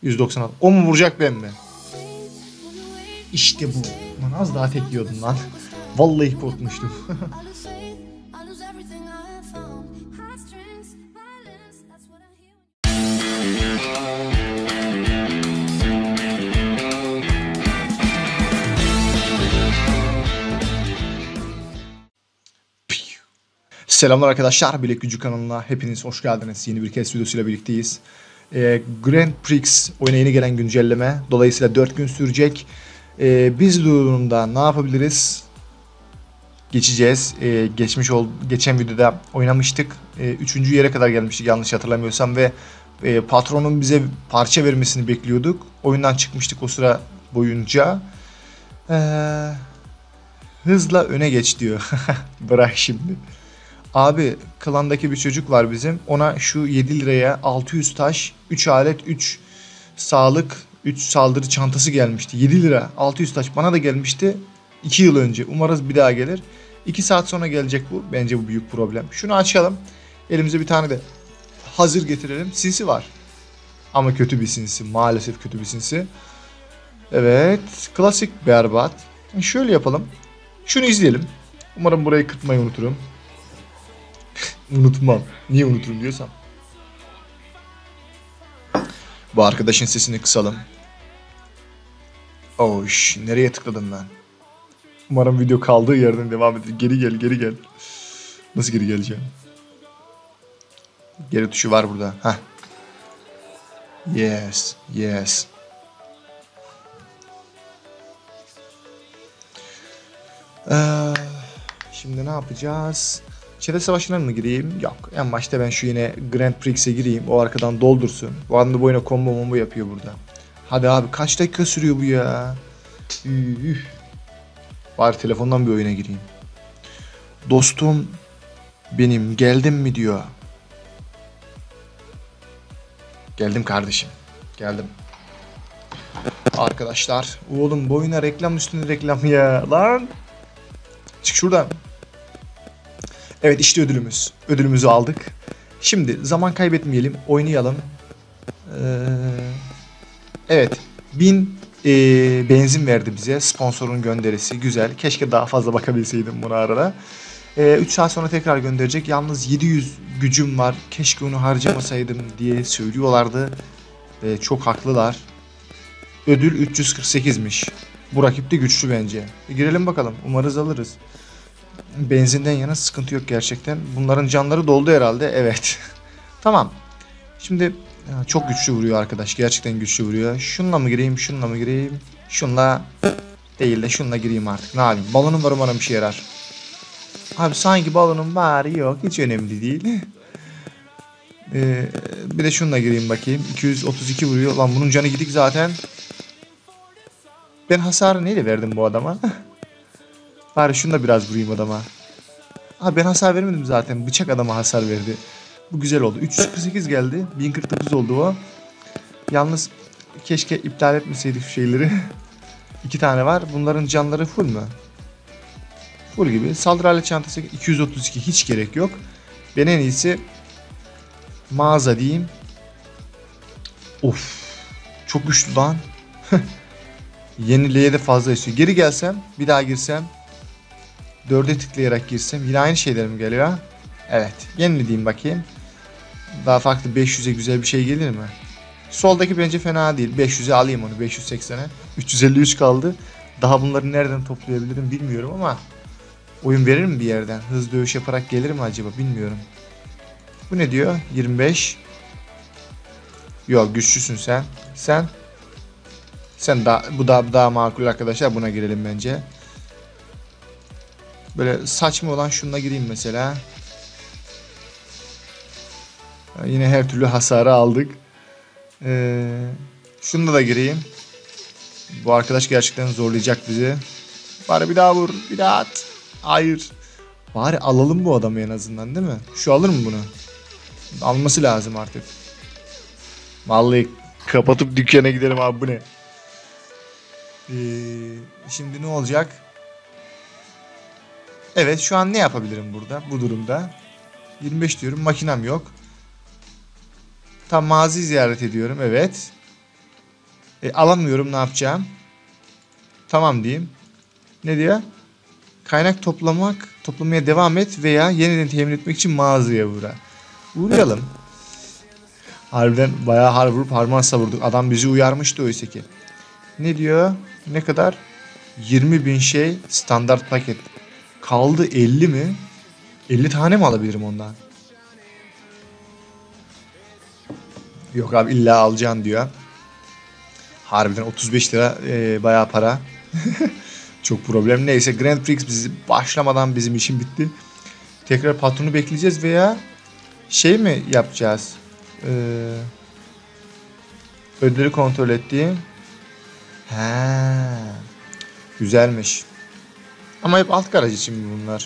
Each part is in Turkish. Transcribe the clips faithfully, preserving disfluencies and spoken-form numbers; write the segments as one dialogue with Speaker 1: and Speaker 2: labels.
Speaker 1: yüz doksan altı. O mu vuracak ben mi? İşte bu. Lan az daha tek yiyordum lan. Vallahi korkmuştum. Selamlar arkadaşlar, Bilek Gücü kanalına hepiniz hoş geldiniz. Yeni bir kez videosuyla birlikteyiz. Ee, Grand Prix oyuna yeni gelen güncelleme. Dolayısıyla dört gün sürecek. Ee, biz durumda ne yapabiliriz? Geçeceğiz. Ee, geçmiş ol, geçen videoda oynamıştık. Ee, üçüncü yere kadar gelmiştik yanlış hatırlamıyorsam ve e, patronun bize parça vermesini bekliyorduk. Oyundan çıkmıştık o sıra boyunca. Ee, hızla öne geç diyor. Bırak şimdi. Abi klandaki bir çocuk var bizim. Ona şu yedi liraya altı yüz taş, üç alet, üç sağlık, üç saldırı çantası gelmişti. yedi lira, altı yüz taş bana da gelmişti iki yıl önce. Umarız bir daha gelir. iki saat sonra gelecek bu. Bence bu büyük problem. Şunu açalım. Elimize bir tane de hazır getirelim. Sinsi var. Ama kötü bir sinsi. Maalesef kötü bir sinsi. Evet. Klasik berbat. Şöyle yapalım. Şunu izleyelim. Umarım burayı kırpmayı unuturum. Unutmam. Niye unuturum diyorsam. Bu arkadaşın sesini kısalım. Oş, nereye tıkladım ben? Umarım video kaldığı yerden devam eder. Geri gel, geri gel. Nasıl geri geleceğim? Geri tuşu var burada. Heh. Yes, yes. Ee, şimdi ne yapacağız? Çete savaşına mı gireyim? Yok. En başta ben şu yine Grand Prix'e gireyim. O arkadan doldursun. Bu anda bu oyuna combo mombo yapıyor burada. Hadi abi kaç dakika sürüyor bu ya? Üh. Bari telefondan bir oyuna gireyim. Dostum benim geldim mi diyor. Geldim kardeşim. Geldim. Arkadaşlar. Oğlum bu oyuna reklam üstüne reklam ya. Lan. Çık şuradan. Evet işte ödülümüz. Ödülümüzü aldık. Şimdi zaman kaybetmeyelim. Oynayalım. Ee, evet. bin e, benzin verdi bize. Sponsorun gönderisi. Güzel. Keşke daha fazla bakabilseydim buna arada. Ee, üç saat sonra tekrar gönderecek. Yalnız yedi yüz gücüm var. Keşke onu harcamasaydım diye söylüyorlardı. Ee, çok haklılar. Ödül üç yüz kırk sekizmiş. Bu rakip de güçlü bence. E, girelim bakalım. Umarız alırız. Benzinden yana sıkıntı yok gerçekten. Bunların canları doldu herhalde. Evet. Tamam. Şimdi çok güçlü vuruyor arkadaş. Gerçekten güçlü vuruyor. Şununla mı gireyim? Şununla mı gireyim? Şunla değil de şununla gireyim artık. Ne yapayım? Balonum var umarım bir şey yarar. Abi sanki balonum var yok. Hiç önemli değil. Ee, bir de şununla gireyim bakayım. iki yüz otuz iki vuruyor. Lan bunun canı gidik zaten. Ben hasarı neyle verdim bu adama? Bari şunu da biraz vurayım adama. Ha ben hasar vermedim zaten. Bıçak adama hasar verdi. Bu güzel oldu. üç yüz kırk sekiz geldi. bin kırk dokuz oldu o. Yalnız keşke iptal etmeseydik şu şeyleri. İki tane var. Bunların canları full mü? Full gibi. Saldırı alet çantası iki yüz otuz iki. Hiç gerek yok. Ben en iyisi mağaza diyeyim. Of. Çok güçlü lan. Yeniliğe de fazla istiyor. Geri gelsem. Bir daha girsem. dörde tıklayarak girsem yine aynı şeyler mi geliyor? Evet. Yenile diyeyim bakayım. Daha farklı beş yüze güzel bir şey gelir mi? Soldaki bence fena değil. beş yüze alayım onu. beş yüz seksene. üç yüz elli üç kaldı. Daha bunları nereden toplayabilirim bilmiyorum ama oyun verir mi bir yerden? Hız dövüş yaparak gelir mi acaba bilmiyorum. Bu ne diyor? yirmi beş. Yok güçlüsün sen. Sen. Sen daha, bu daha, daha makul arkadaşlar. Buna girelim bence. Böyle saçma olan şununla gireyim mesela. Yine her türlü hasarı aldık. Ee, şunda da gireyim. Bu arkadaş gerçekten zorlayacak bizi. Bari bir daha vur. Bir daha at. Hayır. Bari alalım bu adamı en azından değil mi? Şu alır mı bunu? Alması lazım artık. Vallahi kapatıp dükkana gidelim abi bu ne? Ee, şimdi ne olacak? Evet şu an ne yapabilirim burada bu durumda? yirmi beş diyorum makinem yok. Tam mağazayı ziyaret ediyorum evet. E, alamıyorum, ne yapacağım? Tamam diyeyim. Ne diyor? Kaynak toplamak, toplamaya devam et veya yeniden temin etmek için mağazaya uğra. Uğrayalım. Harbiden bayağı har vurup harman savurduk. Adam bizi uyarmıştı oysa ki. Ne diyor? Ne kadar? yirmi bin şey standart paket. Kaldı elli mi? elli tane mi alabilirim ondan? Yok abi, illa alacaksın diyor. Harbiden otuz beş lira e, bayağı para. Çok problem. Neyse, Grand Prix bizi başlamadan bizim işim bitti. Tekrar patronu bekleyeceğiz veya şey mi yapacağız? Ee, ödülü kontrol ettiğim. He, güzelmiş. Ama hep alt garaj için bunlar.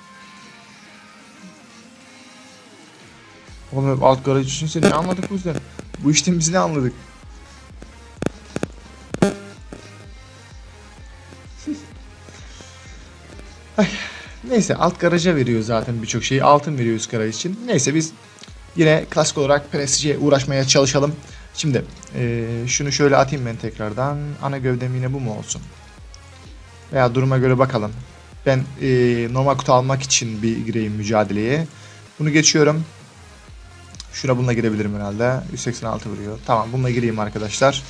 Speaker 1: Oğlum hep alt garaj için ne anladık bu yüzden? Bu işten biz ne anladık? Ay, neyse, alt garaja veriyor zaten birçok şeyi. Altın veriyor üst garaj için. Neyse, biz yine klasik olarak prestije uğraşmaya çalışalım. Şimdi e, şunu şöyle atayım ben tekrardan. Ana gövdem yine bu mu olsun? Veya duruma göre bakalım. Ben e, normal kutu almak için bir gireyim mücadeleye. Bunu geçiyorum. Şuna bununla girebilirim herhalde. yüz seksen altı vuruyor. Tamam, bununla gireyim arkadaşlar.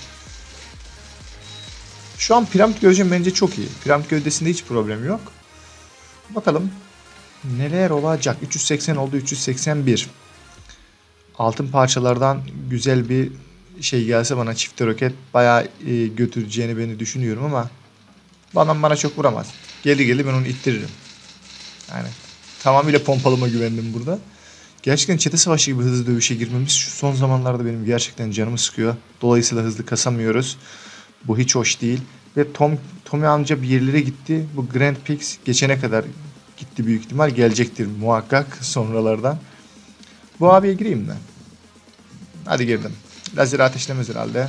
Speaker 1: Şu an piramit gövdem bence çok iyi. Piramit gövdesinde hiç problem yok. Bakalım neler olacak. üç yüz seksen oldu, üç yüz seksen bir. Altın parçalardan güzel bir şey gelse bana, çifte roket bayağı e, götüreceğini beni düşünüyorum ama bana bana çok vuramaz. Geldi geldi ben onu ittiririm. Yani tamamıyla pompalıma güvendim burada. Gerçekten çete savaşı gibi hızlı dövüşe girmemiz şu son zamanlarda benim gerçekten canımı sıkıyor. Dolayısıyla hızlı kasamıyoruz. Bu hiç hoş değil. Ve Tom, Tommy amca bir yerlere gitti. Bu Grand Prix geçene kadar gitti, büyük ihtimal gelecektir muhakkak sonralardan. Bu abiye gireyim mi? Hadi girdim. Lazer ateşlemez herhalde.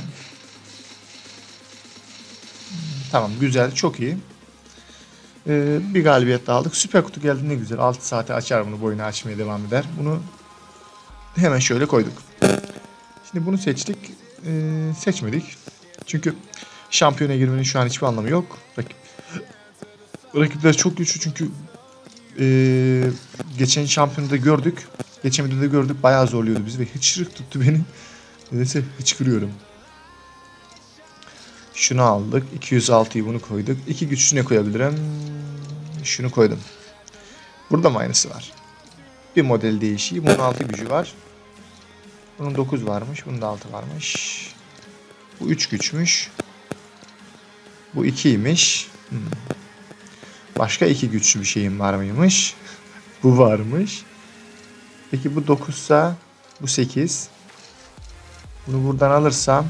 Speaker 1: Tamam, güzel, çok iyi. Ee, bir galibiyet daha aldık. Süper kutu geldi, ne güzel. altı saate açar bunu, boyunu açmaya devam eder. Bunu hemen şöyle koyduk. Şimdi bunu seçtik. Ee, seçmedik. Çünkü şampiyona girmenin şu an hiçbir anlamı yok. Rakip, rakipler çok güçlü çünkü ee, geçen şampiyonada gördük. Geçen videoda gördük, bayağı zorluyordu bizi ve hıçkırık tuttu beni. Neyse, hıçkırıyorum. Şunu aldık. iki yüz altıyı bunu koyduk. İki güçlü ne koyabilirim? Şunu koydum. Burada mı aynısı var? Bir model değişiyor. Bunun altı gücü var. Bunun dokuz varmış. Bunun da altı varmış. Bu üç güçmüş. Bu ikiymiş. Hmm. Başka iki güçlü bir şeyim var mıymış? Bu varmış. Peki bu dokuzsa bu sekiz. Bunu buradan alırsam,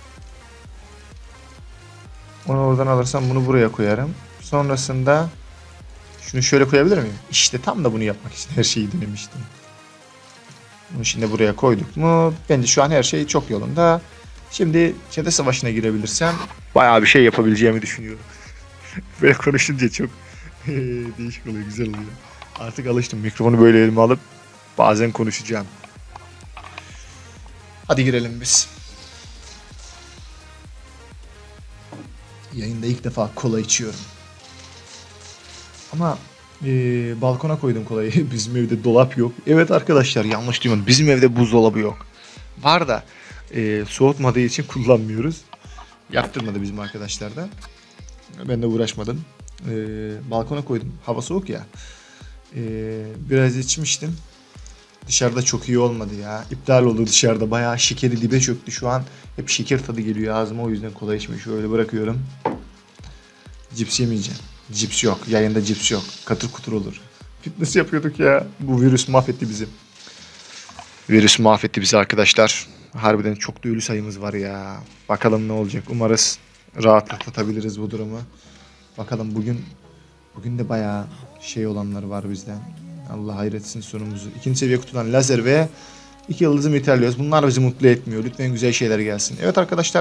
Speaker 1: onu oradan alırsam bunu buraya koyarım. Sonrasında şunu şöyle koyabilir miyim? İşte tam da bunu yapmak için her şeyi denemiştim. Bunu şimdi buraya koyduk mu? Bence şu an her şey çok yolunda. Şimdi çete savaşına girebilirsem bayağı bir şey yapabileceğimi düşünüyorum. Böyle konuşunca çok değişik oluyor, güzel oluyor. Artık alıştım. Mikrofonu böyle elime alıp bazen konuşacağım. Hadi girelim biz. Yayında ilk defa kola içiyorum. Ama e, balkona koydum kolayı. Bizim evde dolap yok. Evet arkadaşlar, yanlış duymadım. Bizim evde buzdolabı yok. Var da e, soğutmadığı için kullanmıyoruz. Yaptırmadı bizim arkadaşlar da. Ben de uğraşmadım. E, balkona koydum. Hava soğuk ya. E, biraz içmiştim. Dışarıda çok iyi olmadı ya. İptal oldu dışarıda. Bayağı şekeri dibe çöktü şu an. Hep şeker tadı geliyor ağzıma. O yüzden kola içmeyi şöyle bırakıyorum. Cips yemeyeceğim. Cips yok. Yayında cips yok. Katır kutur olur. Fitness yapıyorduk ya. Bu virüs mahvetti bizi. Virüs mahvetti bizi arkadaşlar. Harbiden çok da ölü sayımız var ya. Bakalım ne olacak. Umarız rahatlatabiliriz bu durumu. Bakalım bugün bugün de bayağı şey olanlar var bizden. Allah hayretsin sonumuzu. İkinci seviye kutudan lazer ve iki yıldızı metalliyoruz. Bunlar bizi mutlu etmiyor. Lütfen güzel şeyler gelsin. Evet arkadaşlar.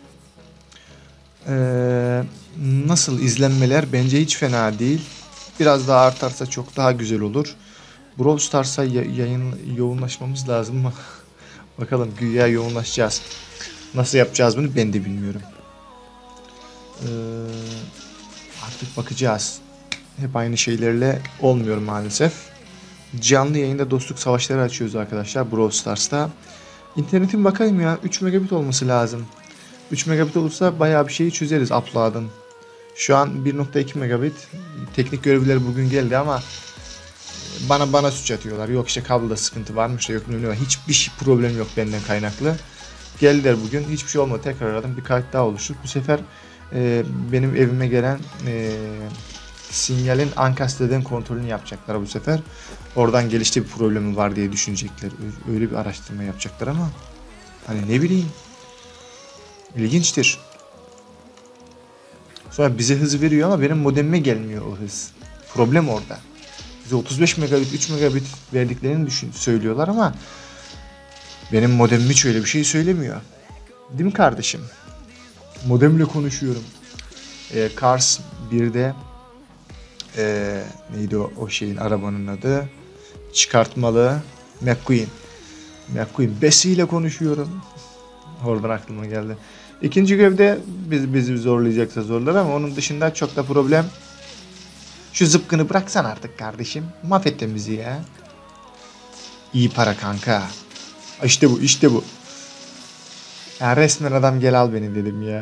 Speaker 1: Ee, nasıl izlenmeler? Bence hiç fena değil. Biraz daha artarsa çok daha güzel olur. Brawl Stars'a yayın yoğunlaşmamız lazım mı? Bakalım, güya yoğunlaşacağız. Nasıl yapacağız bunu ben de bilmiyorum. Ee, artık bakacağız. Hep aynı şeylerle olmuyor maalesef. Canlı yayında dostluk savaşları açıyoruz arkadaşlar Brawl Stars'ta. İnternetin bakayım ya, üç megabit olması lazım. üç megabit olursa bayağı bir şeyi çözeriz upload'ın. Şu an bir nokta iki megabit. Teknik görevliler bugün geldi ama bana bana suç atıyorlar. Yok işte kabloda sıkıntı varmış da yok ne var. Hiçbir şey, problem yok benden kaynaklı. Geldiler bugün, hiçbir şey olmadı, tekrar aradım, bir kayıt daha oluştur. Bu sefer e, benim evime gelen e, sinyalin Ankastre'den kontrolünü yapacaklar bu sefer. Oradan gelişte bir problemi var diye düşünecekler. Öyle bir araştırma yapacaklar ama hani ne bileyim, ilginçtir. Sonra bize hız veriyor ama benim modemime gelmiyor o hız. Problem orada. Bize otuz beş megabit, üç megabit verdiklerini düşün, söylüyorlar ama benim modemim hiç öyle bir şey söylemiyor. Değil mi kardeşim? Modemle konuşuyorum. Ee, Cars birde ee, neydi o, o şeyin, arabanın adı? Çıkartmalı McQueen. McQueen Bessie ile konuşuyorum. Oradan aklıma geldi. İkinci görevde biz, bizi zorlayacaksa zorlar ama onun dışında çok da problem. Şu zıpkını bıraksan artık kardeşim. Mahvettin bizi ya. İyi para kanka. İşte bu, işte bu. Ya resmen adam gel al beni dedim ya.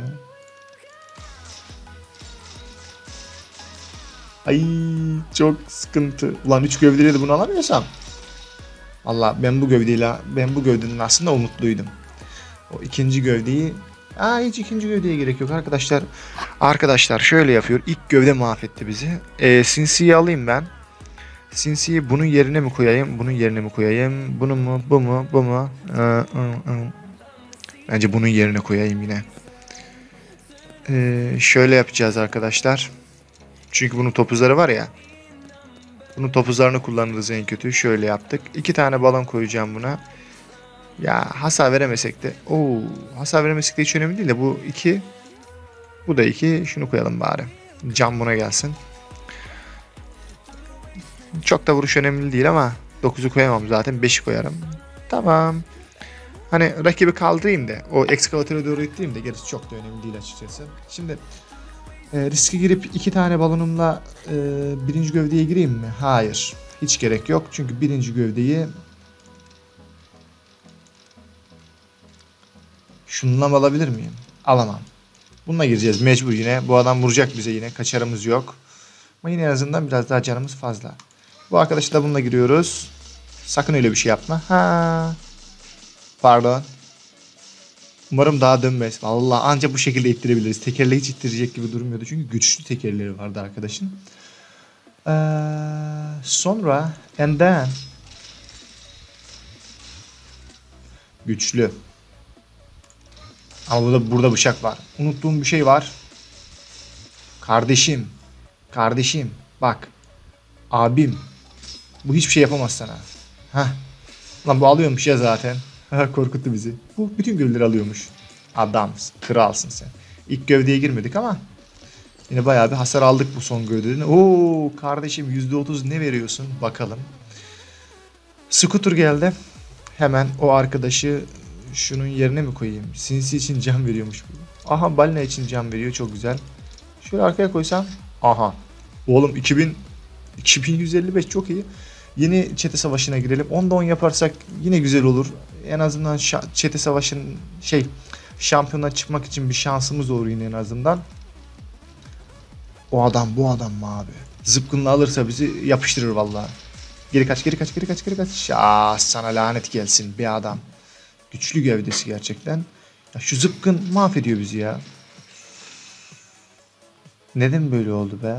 Speaker 1: Ay çok sıkıntı. Ulan üç gövdeyle de bunu alamıyorsam. Valla ben bu gövdeyle, ben bu gövdenin aslında umutluydum. O ikinci gövdeyi, aa hiç ikinci gövdeye gerek yok arkadaşlar. Arkadaşlar şöyle yapıyor. İlk gövde mahvetti bizi. Ee, Sinsi'yi alayım ben. Sinsi'yi bunun yerine mi koyayım? Bunun yerine mi koyayım? Bunu mu? Bu mu? Bu mu? Ee, Bence bunun yerine koyayım yine. Ee, şöyle yapacağız arkadaşlar. Çünkü bunun topuzları var ya. Bunun topuzlarını kullanırız en kötü. Şöyle yaptık. İki tane balon koyacağım buna. Ya hasar veremesek de. Oo, hasar veremesek de hiç önemli değil de bu iki. Bu da iki. Şunu koyalım bari. Cam buna gelsin. Çok da vuruş önemli değil ama dokuzu koyamam zaten. beşi koyarım. Tamam. Hani rakibi kaldırayım da o ekskavatöre doğru ittireyim de gerisi çok da önemli değil açıkçası. Şimdi e, riske girip iki tane balonumla e, birinci gövdeye gireyim mi? Hayır. Hiç gerek yok. Çünkü birinci gövdeyi şununla mı alabilir miyim? Alamam. Bununla gireceğiz mecbur yine. Bu adam vuracak bize yine. Kaçarımız yok. Ama yine en azından biraz daha canımız fazla. Bu arkadaşla bununla giriyoruz. Sakın öyle bir şey yapma. Ha. Pardon. Umarım daha dönmez. Vallahi ancak bu şekilde ittirebiliriz. Tekerle hiç ittirecek gibi durmuyordu. Çünkü güçlü tekerleri vardı arkadaşın. Ee, sonra and then güçlü. Ama burada, burada bıçak var. Unuttuğum bir şey var. Kardeşim. Kardeşim. Bak. Abim. Bu hiçbir şey yapamaz sana. Heh. Lan bu alıyormuş ya zaten. Korkuttu bizi. Bu bütün gövdeleri alıyormuş. Adamsın. Kralsın sen. İlk gövdeye girmedik ama yine bayağı bir hasar aldık bu son gövdeden. Oo kardeşim yüzde otuz ne veriyorsun? Bakalım. Scooter geldi. Hemen o arkadaşı şunun yerine mi koyayım? Sinsi için can veriyormuş bu. Aha balina için can veriyor. Çok güzel. Şöyle arkaya koysam. Aha. Oğlum iki bin, iki bin yüz elli beş çok iyi. Yeni çete savaşına girelim. onda on yaparsak yine güzel olur. En azından çete savaşın şey şampiyona çıkmak için bir şansımız olur yine en azından. O adam bu adam mı abi? Zıpkınla alırsa bizi yapıştırır vallahi. Geri kaç geri kaç geri kaç geri kaç. Ya sana lanet gelsin bir adam. Güçlü gövdesi gerçekten. Ya şu zıpkın mahvediyor bizi ya. Neden böyle oldu be?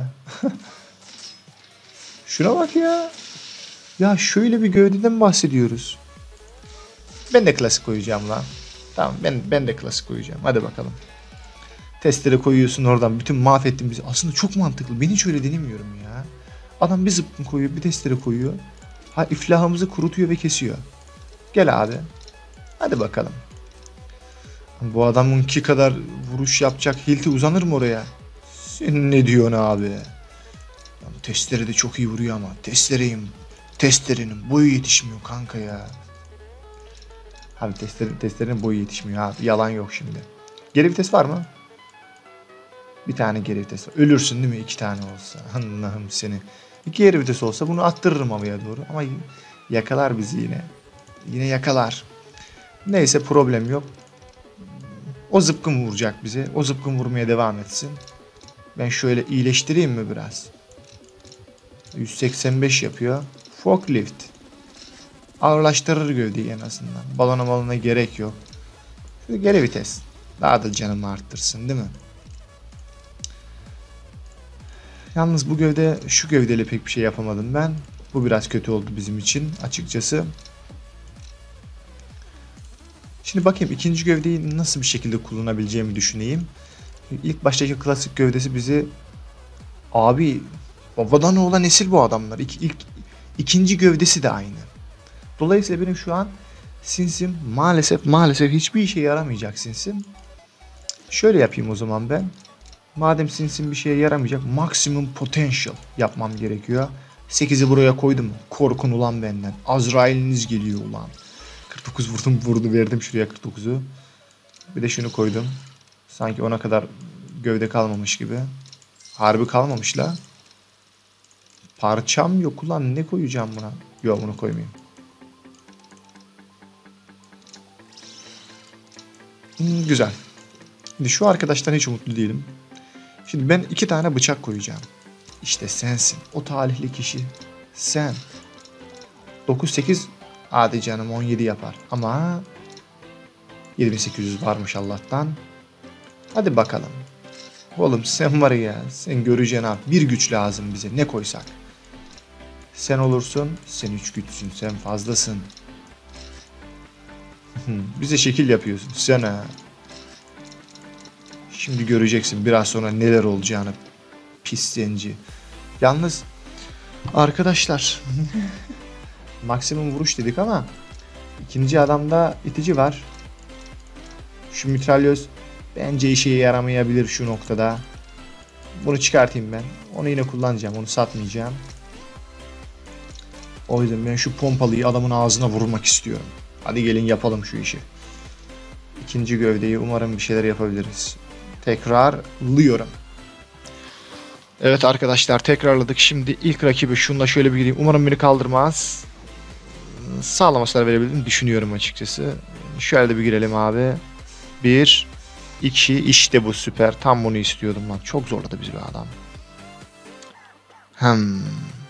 Speaker 1: Şuna bak ya. Ya şöyle bir gövdeden bahsediyoruz. Ben de klasik koyacağım lan. Tamam ben ben de klasik koyacağım. Hadi bakalım. Testere koyuyorsun oradan. Bütün mahvettin bizi. Aslında çok mantıklı. Ben hiç öyle denemiyorum ya. Adam bir zıpkın koyuyor, bir testere koyuyor. Ha iflahımızı kurutuyor ve kesiyor. Gel abi. Hadi bakalım. Bu adamınki kadar vuruş yapacak hilti uzanır mı oraya? Sen ne diyorsun abi? Ya, testere de çok iyi vuruyor ama testereyim. Testerenin boyu yetişmiyor kanka ya. Abi testlerin, testlerin boyu yetişmiyor abi. Yalan yok şimdi. Geri vites var mı? Bir tane geri vites var. Ölürsün değil mi? İki tane olsa. Allah'ım seni. İki geri vites olsa bunu attırırım havaya doğru. Ama yakalar bizi yine. Yine yakalar. Neyse problem yok. O zıpkın vuracak bize. O zıpkın vurmaya devam etsin. Ben şöyle iyileştireyim mi biraz? yüz seksen beş yapıyor. Forklift. Ağırlaştırır gövdeyi en azından. Balona balona gerek yok. Şöyle geri vites. Daha da canımı arttırsın değil mi? Yalnız bu gövde, şu gövdeyle pek bir şey yapamadım ben. Bu biraz kötü oldu bizim için açıkçası. Şimdi bakayım ikinci gövdeyi nasıl bir şekilde kullanabileceğimi düşüneyim. İlk baştaki klasik gövdesi bizi... Abi babadan oğlan nesil bu adamlar. İlk, ilk, ikinci gövdesi de aynı. Dolayısıyla benim şu an sinsim maalesef maalesef hiçbir işe yaramayacak sinsim. Şöyle yapayım o zaman ben. Madem sinsim bir şeye yaramayacak, maximum potential yapmam gerekiyor. sekizi buraya koydum. Korkun ulan benden. Azrail'iniz geliyor ulan. kırk dokuz vurdum vurdu verdim şuraya kırk dokuzu. Bir de şunu koydum. Sanki ona kadar gövde kalmamış gibi. Harbi kalmamış la. Parçam yok ulan, ne koyacağım buna? Yok, bunu koymayayım. Hmm, güzel. Şimdi şu arkadaştan hiç umutlu değilim. Şimdi ben iki tane bıçak koyacağım. İşte sensin. O talihli kişi. Sen. dokuz sekiz hadi canım on yedi yapar. Ama yedi bin sekiz yüz varmış Allah'tan. Hadi bakalım. Oğlum sen var ya, sen göreceksin abi. Bir güç lazım bize, ne koysak. Sen olursun, sen üç güçsün, sen fazlasın. Bize şekil yapıyorsun sen ha. Şimdi göreceksin biraz sonra neler olacağını. Pis zenci. Yalnız arkadaşlar maksimum vuruş dedik ama ikinci adamda itici var. Şu mitralyöz bence işe yaramayabilir şu noktada. Bunu çıkartayım ben. Onu yine kullanacağım. Onu satmayacağım. O yüzden ben şu pompalıyı adamın ağzına vurmak istiyorum. Hadi gelin yapalım şu işi. İkinci gövdeyi umarım bir şeyler yapabiliriz. Tekrarlıyorum. Evet arkadaşlar, tekrarladık. Şimdi ilk rakibi şunla şöyle bir gireyim. Umarım beni kaldırmaz. Sağlam hasar verebildim düşünüyorum açıkçası. Şöyle de bir girelim abi. Bir, iki, işte bu süper. Tam bunu istiyordum lan. Çok zorladı bizi bir adam. Hmm.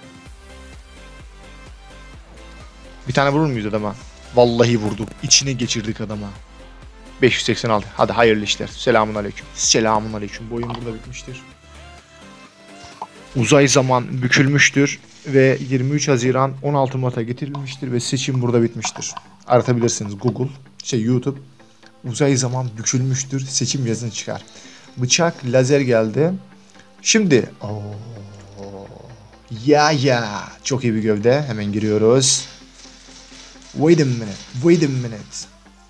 Speaker 1: Bir tane vurur muyuz adama? Vallahi vurduk. İçine geçirdik adama. beş yüz seksen altı. Hadi hayırlı işler. Selamun aleyküm. Selamun aleyküm. Bu oyun burada bitmiştir. Uzay zaman bükülmüştür ve yirmi üç Haziran on altı Mart'a getirilmiştir ve seçim burada bitmiştir. Aratabilirsiniz Google, şey YouTube. Uzay zaman bükülmüştür. Seçim yazın çıkar. Bıçak, lazer geldi. Şimdi ooo. Ya ya. Çok iyi bir gövde. Hemen giriyoruz. Wait a minute. Wait a minute.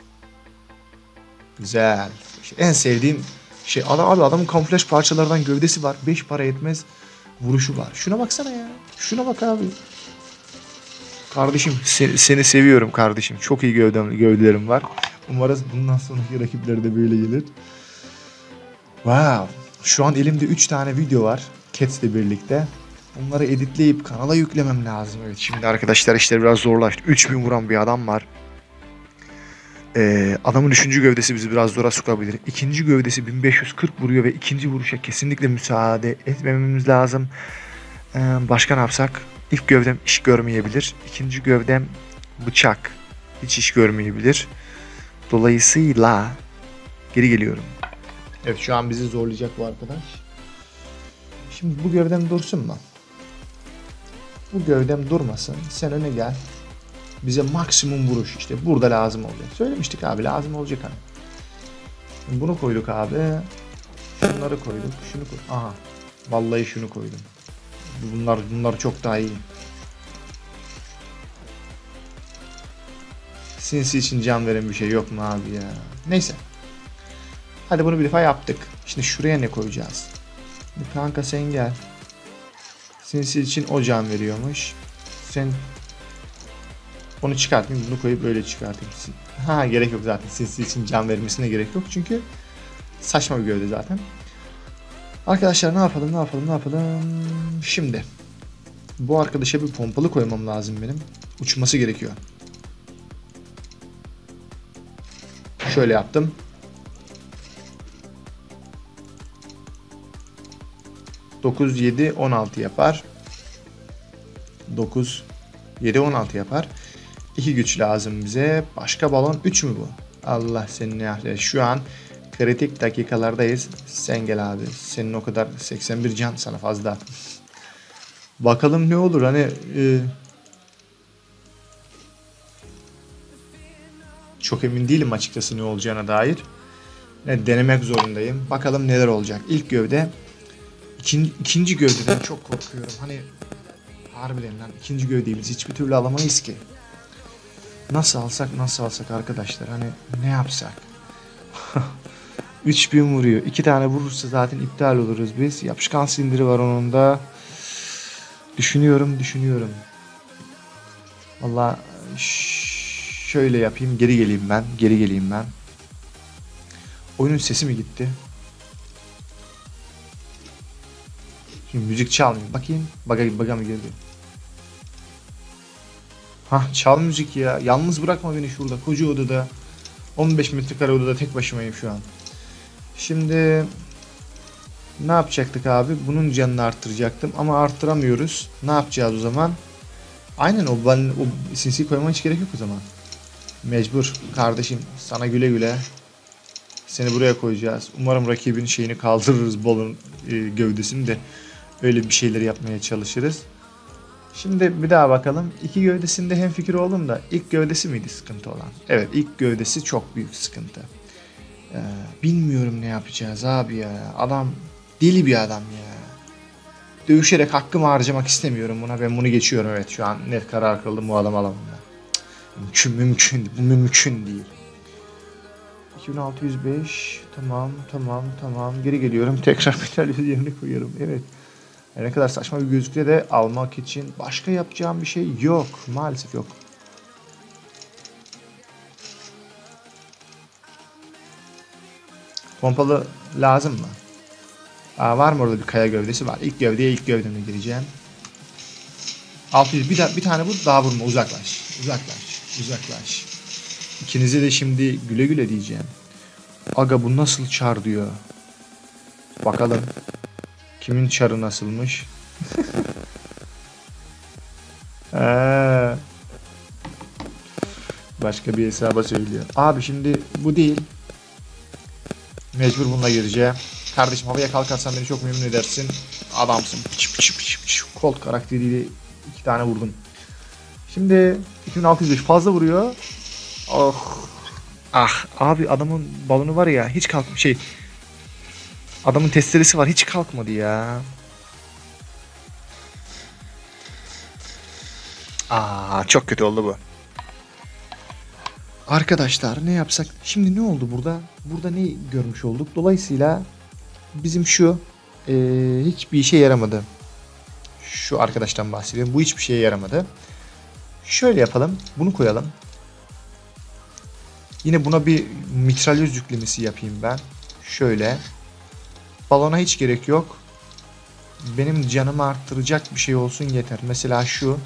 Speaker 1: Güzel. İşte en sevdiğim şey. Adam, abi adamın kamuflaj parçalardan gövdesi var. beş para etmez vuruşu var. Şuna baksana ya. Şuna bak abi. Kardeşim se seni seviyorum kardeşim. Çok iyi gövdem, gövdelerim var. Umarız bundan sonraki rakipler de böyle gelir. Wow. Şu an elimde üç tane video var. Cats'le birlikte. Onları editleyip kanala yüklemem lazım. Evet, şimdi arkadaşlar işler biraz zorlaştı. üç bin vuran bir adam var. Ee, adamın üçüncü gövdesi bizi biraz zora sokabilir. İkinci gövdesi bin beş yüz kırk vuruyor ve ikinci vuruşa kesinlikle müsaade etmememiz lazım. Ee, başka ne yapsak? İlk gövdem iş görmeyebilir. İkinci gövdem bıçak hiç iş görmeyebilir. Dolayısıyla geri geliyorum. Evet, şu an bizi zorlayacak bu arkadaş. Şimdi bu gövdem dursun mu? Bu gövdem durmasın. Sen öne gel. Bize maksimum vuruş işte burada lazım olacak. Söylemiştik abi, lazım olacak hani. Şimdi bunu koyduk abi. Şunları koyduk. Şunu koyduk. Aha. Vallahi şunu koydum. Bunlar bunlar çok daha iyi. Sinsi için can veren bir şey yok mu abi ya? Neyse. Hadi bunu bir defa yaptık. Şimdi şuraya ne koyacağız? Kanka sen gel. Sinsi için o can veriyormuş. Sen Onu çıkartmayayım, bunu koyup böyle çıkartayım. Ha, gerek yok zaten. Sinsi için can vermesine gerek yok çünkü saçma bir gövde zaten. Arkadaşlar ne yapalım, ne yapalım, ne yapalım? Şimdi bu arkadaşa bir pompalı koymam lazım benim. Uçması gerekiyor. Şöyle yaptım. dokuz, yedi, on altı yapar. dokuz, yedi, on altı yapar. iki güç lazım bize. Başka balon üç mü bu? Allah senin ya. Şu an kritik dakikalardayız. Sen gel abi. Senin o kadar seksen bir can sana fazla. Bakalım ne olur hani e, çok emin değilim açıkçası ne olacağına dair. Ne denemek zorundayım. Bakalım neler olacak. İlk gövde. İkinci, ikinci gövdeden çok korkuyorum. Hani harbiden lan ikinci gövdeyi biz hiçbir türlü alamayız ki. Nasıl alsak nasıl alsak arkadaşlar, hani ne yapsak? üç bin vuruyor. iki tane vurursa zaten iptal oluruz biz. Yapışkan sindiri var onun da. Düşünüyorum düşünüyorum. Valla şöyle yapayım, geri geleyim ben. Geri geleyim ben. Oyunun sesi mi gitti? Şimdi müzik çalmıyor. Bakayım. Baga, baga mı girdi? Hah, çal müzik ya. Yalnız bırakma beni şurada. Koca odada. on beş metrekare odada tek başımayım şu an. Şimdi ne yapacaktık abi? Bunun canını arttıracaktım ama arttıramıyoruz. Ne yapacağız o zaman? Aynen o, ben, o sinsi koymama hiç gerek yok o zaman. Mecbur kardeşim. Sana güle güle. Seni buraya koyacağız. Umarım rakibin şeyini kaldırırız, balon e, gövdesini de öyle bir şeyler yapmaya çalışırız. Şimdi bir daha bakalım. İki gövdesinde hemfikir oldum da ilk gövdesi miydi sıkıntı olan? Evet, ilk gövdesi çok büyük sıkıntı. Ee, bilmiyorum ne yapacağız abi ya. Adam deli bir adam ya. Dövüşerek hakkımı harcamak istemiyorum buna. Ben bunu geçiyorum, evet, şu an net karar kıldım, bu adam alamam ben. Mümkün mümkün bu mümkün değil. iki bin altı yüz beş, tamam tamam tamam, geri geliyorum, tekrar metal yerine koyuyorum, evet. Ne kadar saçma bir gözükse de almak için başka yapacağım bir şey yok. Maalesef yok. Pompalı lazım mı? Aa, var mı orada bir kaya gövdesi var. İlk gövdeye ilk gövdemle gireceğim. altı yüz, bir, da, bir tane vur, daha vurma, uzaklaş. Uzaklaş. Uzaklaş. İkinize de şimdi güle güle diyeceğim. Aga bu nasıl çar diyor. Bakalım. Kimin çarı nasılmış? Ee, başka bir hesaba söylüyor. Abi şimdi bu değil. Mecbur bununla gireceğim. Kardeşim havaya kalkarsan beni çok memnun edersin. Adamsın. Pıç pıç pıç pıç. Colt karakteriyle iki tane vurdum. Şimdi iki bin altı yüz beş fazla vuruyor. Oh. Ah abi, adamın balonu var ya, hiç kalkmış şey. Adamın testeresi var, hiç kalkmadı ya. Aa, çok kötü oldu bu. Arkadaşlar ne yapsak? Şimdi ne oldu burada? Burada ne görmüş olduk? Dolayısıyla bizim şu e, hiçbir işe yaramadı. Şu arkadaştan bahsediyorum. Bu hiçbir şeye yaramadı. Şöyle yapalım. Bunu koyalım. Yine buna bir mitralyöz yüklemesi yapayım ben. Şöyle. Balona hiç gerek yok. Benim canımı arttıracak bir şey olsun yeter. Mesela şu.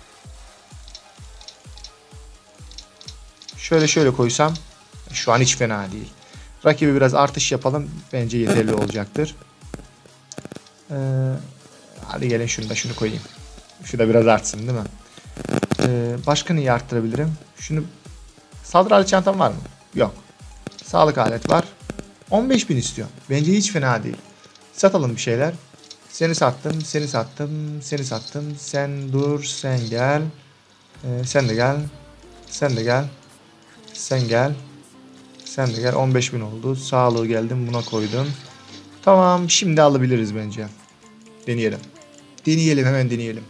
Speaker 1: Şöyle şöyle koysam şu an hiç fena değil. Rakibi biraz artış yapalım. Bence yeterli olacaktır. Ee, hadi gelin şunu da şunu koyayım. Şu da biraz artsın değil mi? Ee, başka neyi arttırabilirim? Şunu, saldırı alet çantam var mı? Yok. Sağlık alet var. on beş bin istiyor. Bence hiç fena değil. Satalım bir şeyler. Seni sattım, seni sattım, seni sattım. Sen dur, sen gel. Ee, sen de gel. Sen de gel. Sen gel. Sen de gel. on beş bin oldu. Sağlığı geldim, buna koydum. Tamam, şimdi alabiliriz bence. Deneyelim. Deneyelim, hemen deneyelim.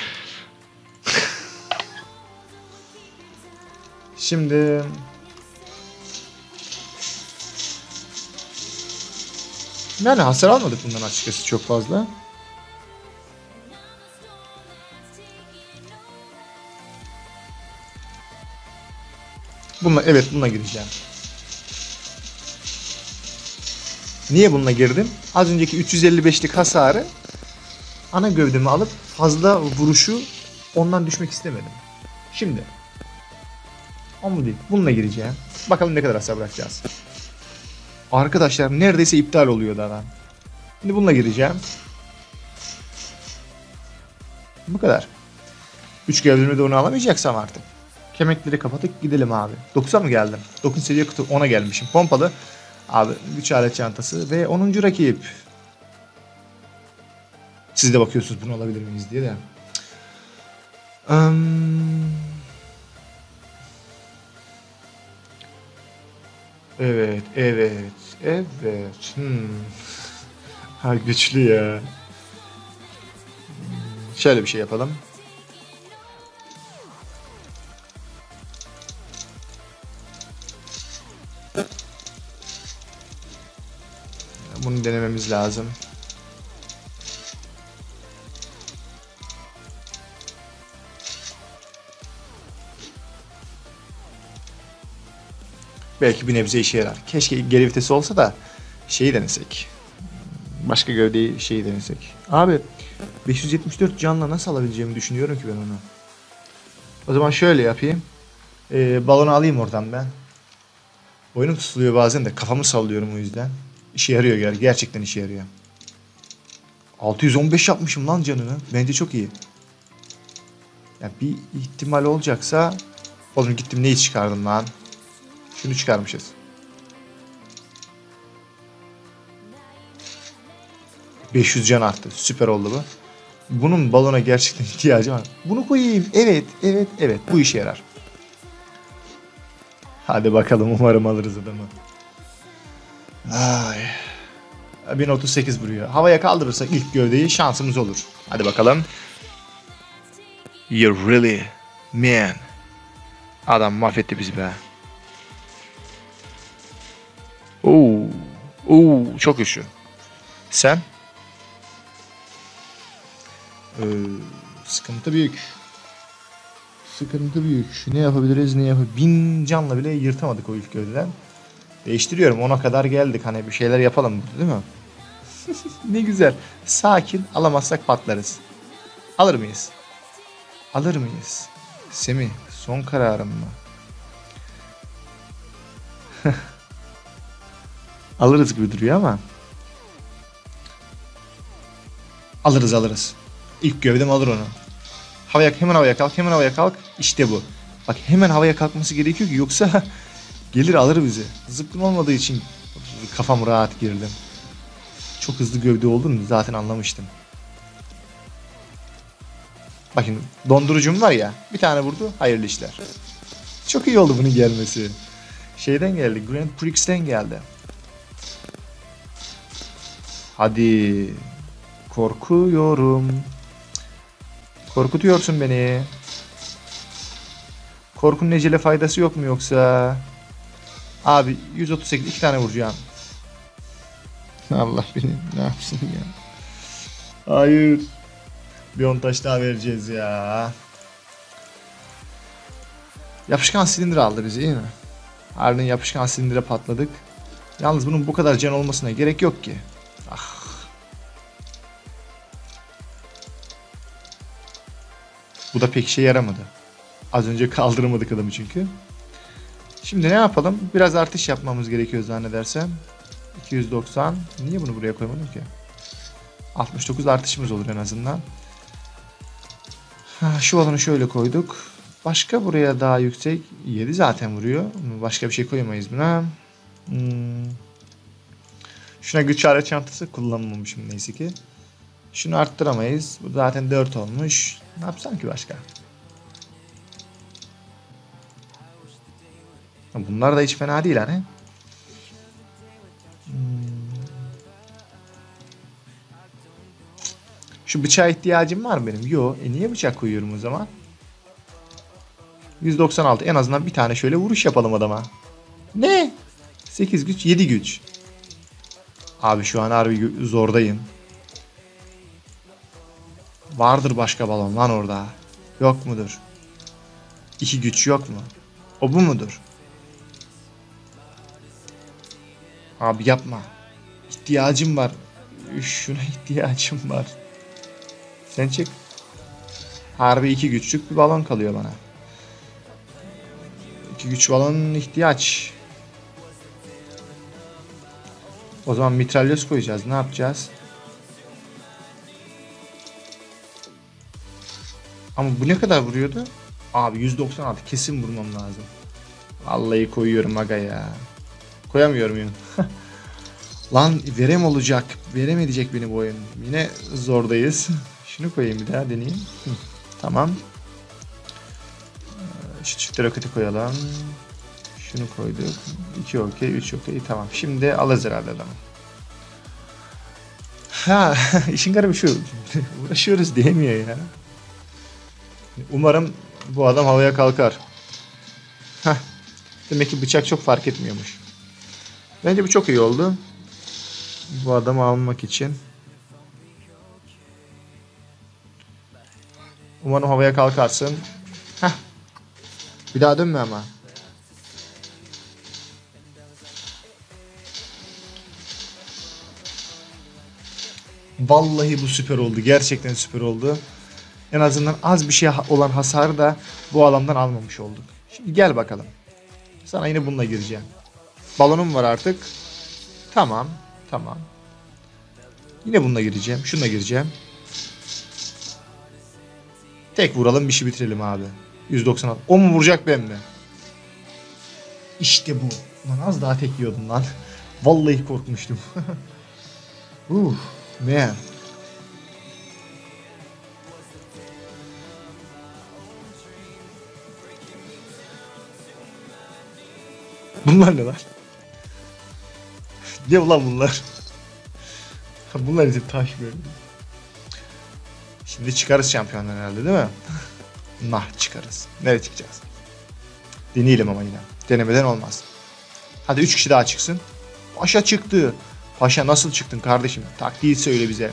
Speaker 1: Şimdi yani hasar almadık bundan açıkçası çok fazla. Bununla, evet bununla gireceğim. Niye bununla girdim? Az önceki üç yüz elli beşlik hasarı ana gövdemi alıp fazla vuruşu ondan düşmek istemedim. Şimdi o mu değil? Bununla gireceğim. Bakalım ne kadar hasar bırakacağız. Arkadaşlar neredeyse iptal oluyor daha. Şimdi bununla gireceğim. Bu kadar. üç gövdemi de onu alamayacaksam artık. Kemikleri kapatıp gidelim abi. dokuza mı geldim? dokuz seviye kutu ona gelmişim. Pompalı. Abi güç alet çantası ve onuncu rakip. Siz de bakıyorsunuz bunu alabilir miyiz diye de. Um... Evet, evet, evet. Hmm. Ha güçlü ya. Şöyle bir şey yapalım. Bunu denememiz lazım. Belki bir nebze işe yarar. Keşke geri vitesi olsa da şeyi denesek. Başka gövdeyi şeyi denesek. Abi beş yüz yetmiş dört canla nasıl alabileceğimi düşünüyorum ki ben onu. O zaman şöyle yapayım. Ee, balonu alayım oradan ben. Boynum tutuluyor bazen de kafamı sallıyorum o yüzden. İşe yarıyor ger gerçekten işe yarıyor. altı yüz on beş yapmışım lan canını. Bence çok iyi. Ya bir ihtimal olacaksa oğlum gittim neyi çıkardım lan? Şunu çıkarmışız. beş yüz can arttı. Süper oldu bu. Bunun balona gerçekten ihtiyacı var. Bunu koyayım. Evet, evet, evet. Bu işe yarar. Hadi bakalım umarım alırız adamı. Ay. bin otuz sekiz vuruyor. Havaya kaldırırsak ilk gövdeyi şansımız olur. Hadi bakalım. You really man. Adam mahvetti bizi be. Oo. Oo, çok güçlü. Sen? Ee, sıkıntı büyük. Sıkıntı büyük. Ne yapabiliriz ne yapabiliriz. Bin canla bile yırtamadık o ilk gövdeden. Değiştiriyorum. Ona kadar geldik. Hani bir şeyler yapalım değil mi? Ne güzel. Sakin. Alamazsak patlarız. Alır mıyız? Alır mıyız? Semih. Son kararım mı? Alırız gibi duruyor ama. Alırız alırız. İlk gövdem alır onu. Havaya, hemen havaya kalk, hemen havaya kalk. İşte bu. Bak hemen havaya kalkması gerekiyor ki yoksa gelir alır bizi. Zıplım olmadığı için kafam rahat girdim. Çok hızlı gövde olduğunu zaten anlamıştım. Bakın dondurucum var ya. Bir tane vurdu. Hayırlı işler. Çok iyi oldu bunun gelmesi. Şeyden geldi. Grand Prix'ten geldi. Hadi. Korkuyorum. Korkutuyorsun beni. Korkunun ecele faydası yok mu yoksa? Abi yüz otuz sekiz iki tane vuracağım. Allah beni ne yapsın ya. Hayır. Bir on taş daha vereceğiz ya. Yapışkan silindir aldı bizi iyi mi? Harbiden yapışkan silindire patladık. Yalnız bunun bu kadar can olmasına gerek yok ki. Ah. Bu da pek işe yaramadı. Az önce kaldıramadık adamı çünkü. Şimdi ne yapalım? Biraz artış yapmamız gerekiyor zannedersem. iki yüz doksan. Niye bunu buraya koymadım ki? altmış dokuz artışımız olur en azından. Ha, şu alanı şöyle koyduk. Başka buraya daha yüksek. yedi zaten vuruyor. Başka bir şey koyamayız buna. Hmm. Şuna güç alet çantası kullanmamışım neyse ki. Şunu arttıramayız. Bu zaten dört olmuş. Ne yapsam ki başka? Bunlar da hiç fena değil hani. Hmm. Şu bıçağa ihtiyacım var mı benim? Yo. E niye bıçak koyuyorum o zaman? yüz doksan altı. En azından bir tane şöyle vuruş yapalım adama. Ne? sekiz güç, yedi güç. Abi şu an harbi zordayım. Vardır başka balon lan orada. Yok mudur? iki güç yok mu? O bu mudur? Abi yapma. İhtiyacım var. Şuna ihtiyacım var. Sen çık. Harbi iki güçlük bir balon kalıyor bana. İki güç balonun ihtiyaç. O zaman mitralyöz koyacağız. Ne yapacağız? Ama bu ne kadar vuruyordu? Abi yüz doksan altı kesin vurmam lazım. Vallahi koyuyorum aga ya. Koyamıyorum ya. Lan verem olacak. Verem edecek beni bu oyun. Yine zordayız. Şunu koyayım bir daha deneyeyim. Hı, tamam. Şu çift roketi koyalım. Şunu koyduk. iki okey, üç okey. Tamam. Şimdi alırız herhalde adamı. Ha, işin garibi şu. Uğraşıyoruz diyemiyor ya. Umarım bu adam havaya kalkar. Heh. Demek ki bıçak çok fark etmiyormuş. Bence bu çok iyi oldu. Bu adamı almak için. Umarım havaya kalkarsın. Heh. Bir daha dönme ama. Vallahi bu süper oldu. Gerçekten süper oldu. En azından az bir şey olan hasarı da bu adamdan almamış olduk. Şimdi gel bakalım. Sana yine bununla gireceğim. Balonum var artık. Tamam. Tamam. Yine bununla gireceğim. Şununla gireceğim. Tek vuralım bir şey bitirelim abi. yüz doksan altı. O mu vuracak ben mi? İşte bu. Lan az daha tek yiyordum lan. Vallahi korkmuştum. uh, man. Bunlar ne lan? Ne ulan bunlar? Bunlar bizim taş böyle. Şimdi çıkarız şampiyonlar herhalde değil mi? Nah çıkarız. Nereye çıkacağız? Deneyelim ama yine. Denemeden olmaz. Hadi üç kişi daha çıksın. Paşa çıktı. Paşa nasıl çıktın kardeşim? Taktiği söyle bize.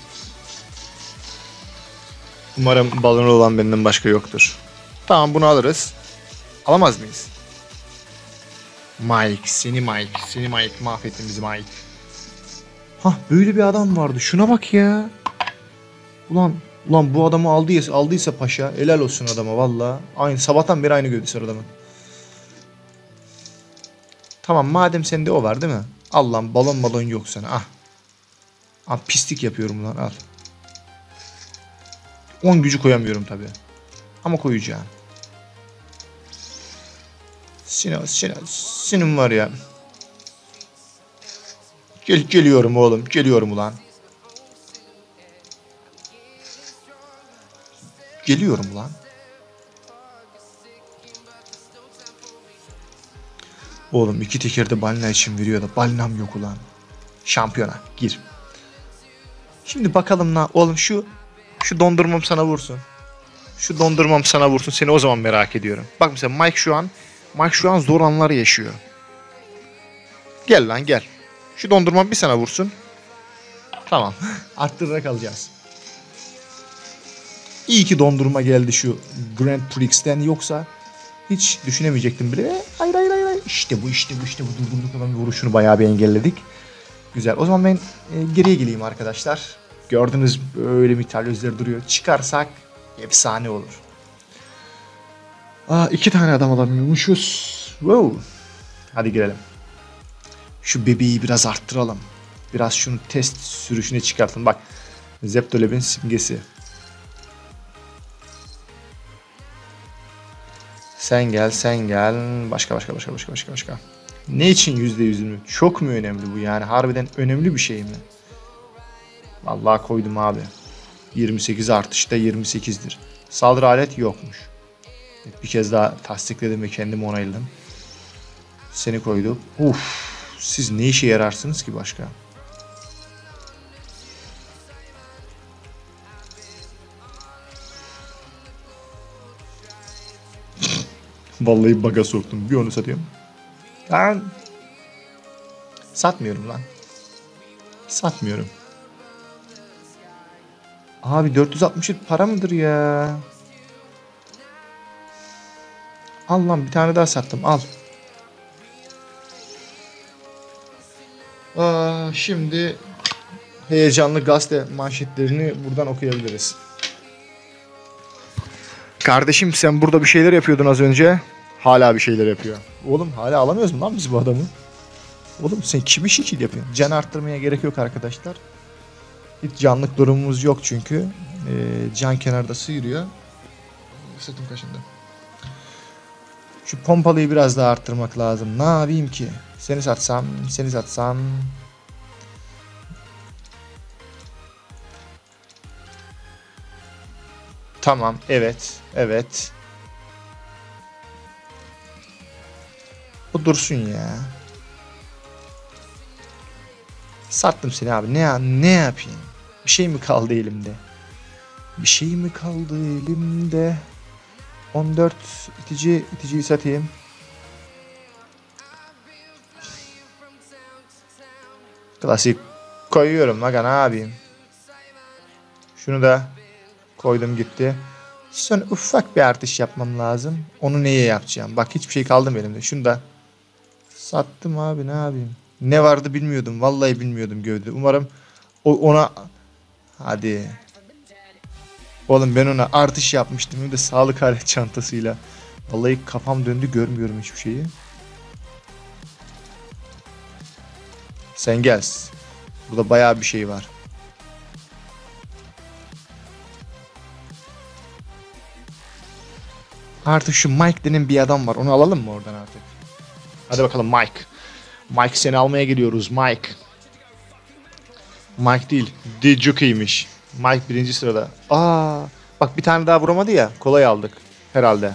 Speaker 1: Umarım balonu olan benden başka yoktur. Tamam bunu alırız. Alamaz mıyız? Mike, seni Mike, seni Mike mahvettin bizi Mike. Hah böyle bir adam vardı. Şuna bak ya. Ulan ulan bu adamı aldıysa, aldıysa paşa helal olsun adama valla. Aynı sabahtan beri aynı gövdesi adamın. Tamam madem sende o var değil mi? Al lan balon balon yok sana ah. Ah pislik yapıyorum lan al. on gücü koyamıyorum tabi. Ama koyacağım. Sinan, Sinan, Sinan var ya. Gel, geliyorum oğlum, geliyorum ulan. Geliyorum ulan. Oğlum iki tekerde balina için veriyor da balinam yok ulan. Şampiyona gir. Şimdi bakalım lan oğlum şu şu dondurmam sana vursun. Şu dondurmam sana vursun seni o zaman merak ediyorum. Bak mesela Mike şu an Mike şu an zor anlar yaşıyor. Gel lan gel. Şu dondurmam bir sana vursun. Tamam. Arttırarak alacağız. İyi ki dondurma geldi şu Grand Prix'ten yoksa hiç düşünemeyecektim bile. Hayır hayır hayır. İşte bu işte bu işte bu durdurduk adam vuruşunu bayağı bir engelledik. Güzel. O zaman ben e, geriye geleyim arkadaşlar. Gördünüz böyle mitralyözleri duruyor. Çıkarsak efsane olur. Aa, iki tane adam alamıyormuşuz. Wow. Hadi girelim. Şu bebeği biraz arttıralım. Biraz şunu test sürüşüne çıkartın. Bak. Zeptoleb'in simgesi. Sen gel, sen gel. Başka başka başka başka başka başka. Ne için yüzde yüz mü? Çok mu önemli bu yani? Harbiden önemli bir şey mi? Vallahi koydum abi. yirmi sekiz artışta yirmi sekizdir. Saldırı alet yokmuş. Bir kez daha tasdikledim ve kendimi onayladım. Seni koyduk. Uf, siz ne işe yararsınız ki başka? Vallahi baga soktum. Bir onu satıyorum. Lan. Satmıyorum lan. Satmıyorum. Abi dört yüz altmış para mıdır ya? Al lan bir tane daha sattım al. Aa, şimdi heyecanlı gazete manşetlerini buradan okuyabiliriz. Kardeşim sen burada bir şeyler yapıyordun az önce. Hala bir şeyler yapıyor. Oğlum hala alamıyoruz mu lan biz bu adamı? Oğlum sen kimi şekil yapıyorsun? Can arttırmaya gerek yok arkadaşlar. Hiç canlık durumumuz yok çünkü. Ee, can kenarda sıyırıyor. Sırtım kaşındı. Şu pompalıyı biraz daha arttırmak lazım. Ne yapayım ki? Seni satsam, seni satsam. Tamam, evet, evet. Bu dursun ya. Sattım seni abi. Ne ne yapayım? Bir şey mi kaldı elimde? Bir şey mi kaldı elimde? on dört itici iticiyi satayım. Klasik koyuyorum aga ne yapayım? Şunu da koydum gitti. Sonra ufak bir artış yapmam lazım. Onu neye yapacağım? Bak hiçbir şey kaldı mı elimde? Şunu da sattım abi ne yapayım? Ne vardı bilmiyordum. Vallahi bilmiyordum gövde. Umarım o, ona hadi. Oğlum ben ona artış yapmıştım. Hem de sağlık alet çantasıyla. Vallahi kafam döndü görmüyorum hiçbir şeyi. Sen gel. Burada bayağı bir şey var. Artık şu Mike denen bir adam var. Onu alalım mı oradan artık? Hadi bakalım Mike. Mike seni almaya geliyoruz Mike. Mike değil. Dijuki'ymiş. Mike birinci sırada. Aa, bak bir tane daha vuramadı ya. Kolay aldık. Herhalde.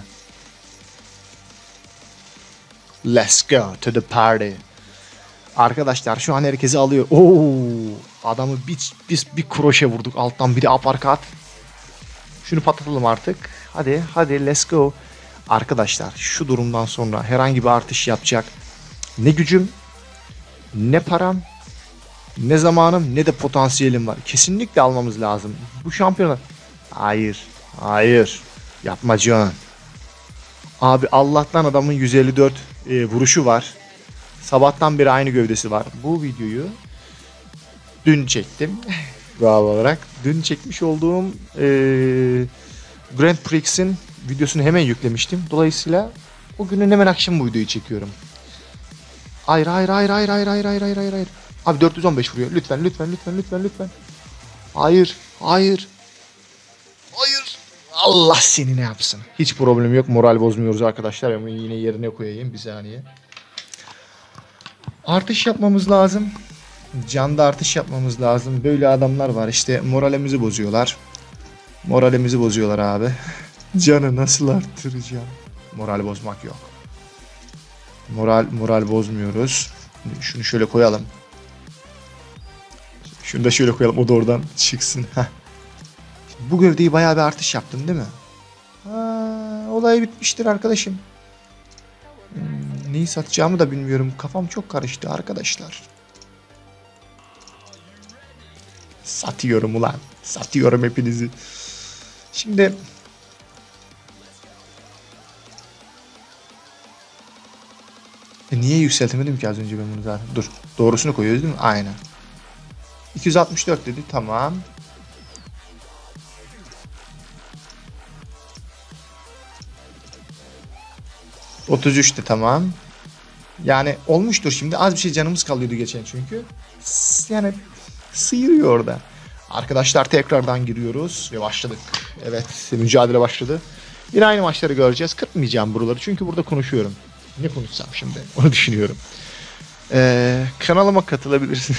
Speaker 1: Let's go to the party. Arkadaşlar şu an herkesi alıyor. Oo, adamı bir, biz bir kroşe vurduk. Alttan biri aparkat. Şunu patlatalım artık. Hadi hadi let's go. Arkadaşlar şu durumdan sonra herhangi bir artış yapacak ne gücüm, ne param, ne zamanım, ne de potansiyelim var. Kesinlikle almamız lazım. Bu şampiyonlar. Hayır. Hayır. Yapma Can. Abi Allah'tan adamın yüz elli dört e, vuruşu var. Sabahtan beri aynı gövdesi var. Bu videoyu dün çektim. Doğal olarak. Dün çekmiş olduğum e, Grand Prix'in videosunu hemen yüklemiştim. Dolayısıyla o günün hemen akşam bu videoyu çekiyorum. Hayır hayır hayır hayır hayır hayır hayır hayır hayır hayır. Abi dört yüz on beş vuruyor. Lütfen lütfen lütfen lütfen lütfen. Hayır hayır. Hayır. Allah seni ne yapsın. Hiç problem yok. Moral bozmuyoruz arkadaşlar. Ama yine yerine koyayım bir saniye. Artış yapmamız lazım. Canda artış yapmamız lazım. Böyle adamlar var işte moralimizi bozuyorlar. Moralimizi bozuyorlar abi. Canı nasıl arttıracağım? Moral bozmak yok. Moral moral bozmuyoruz. Şunu şöyle koyalım. Şunu da şöyle koyalım. O da oradan çıksın. Heh. Bu gövdeyi bayağı bir artış yaptın değil mi? Ha, olay bitmiştir arkadaşım. Hmm, neyi satacağımı da bilmiyorum. Kafam çok karıştı arkadaşlar. Satıyorum ulan. Satıyorum hepinizi. Şimdi e niye yükseltemedim ki az önce ben bunu zaten? Dur. Doğrusunu koyuyoruz değil mi? Aynen. iki yüz altmış dört dedi. Tamam. otuz üç de tamam. Yani olmuştur şimdi. Az bir şey canımız kalıyordu geçen çünkü. Yani sıyırıyor orada. Arkadaşlar tekrardan giriyoruz ve başladık. Evet mücadele başladı. Yine aynı maçları göreceğiz. Kırpmayacağım buraları çünkü burada konuşuyorum. Ne konuşsam şimdi onu düşünüyorum. Ee, kanalıma katılabilirsin.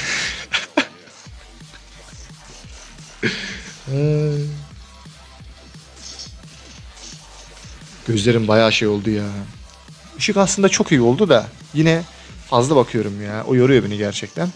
Speaker 1: Gözlerim bayağı şey oldu ya. Işık aslında çok iyi oldu da yine fazla bakıyorum ya. O yoruyor beni gerçekten.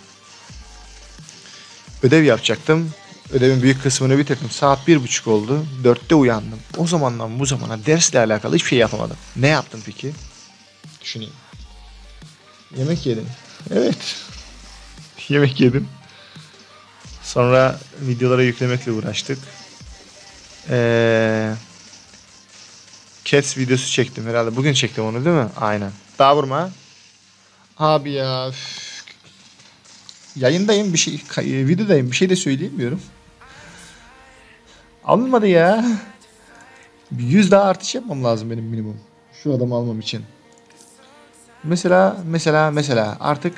Speaker 1: Ödev yapacaktım. Ödevin büyük kısmını bitirdim. Saat bir buçuk oldu. Dörtte uyandım. O zamandan bu zamana dersle alakalı hiçbir şey yapamadım. Ne yaptım peki? Düşüneyim. Yemek yedim. Evet. Yemek yedim. Sonra videolara yüklemekle uğraştık. Eee... Cats videosu çektim herhalde. Bugün çektim onu değil mi? Aynen. Daha vurma. Abi ya. Üf. Yayındayım bir şey, videodayım bir şey de söyleyemiyorum. Alınmadı ya. Bir yüz daha artış yapmam lazım benim minimum. Şu adamı almam için. Mesela mesela mesela artık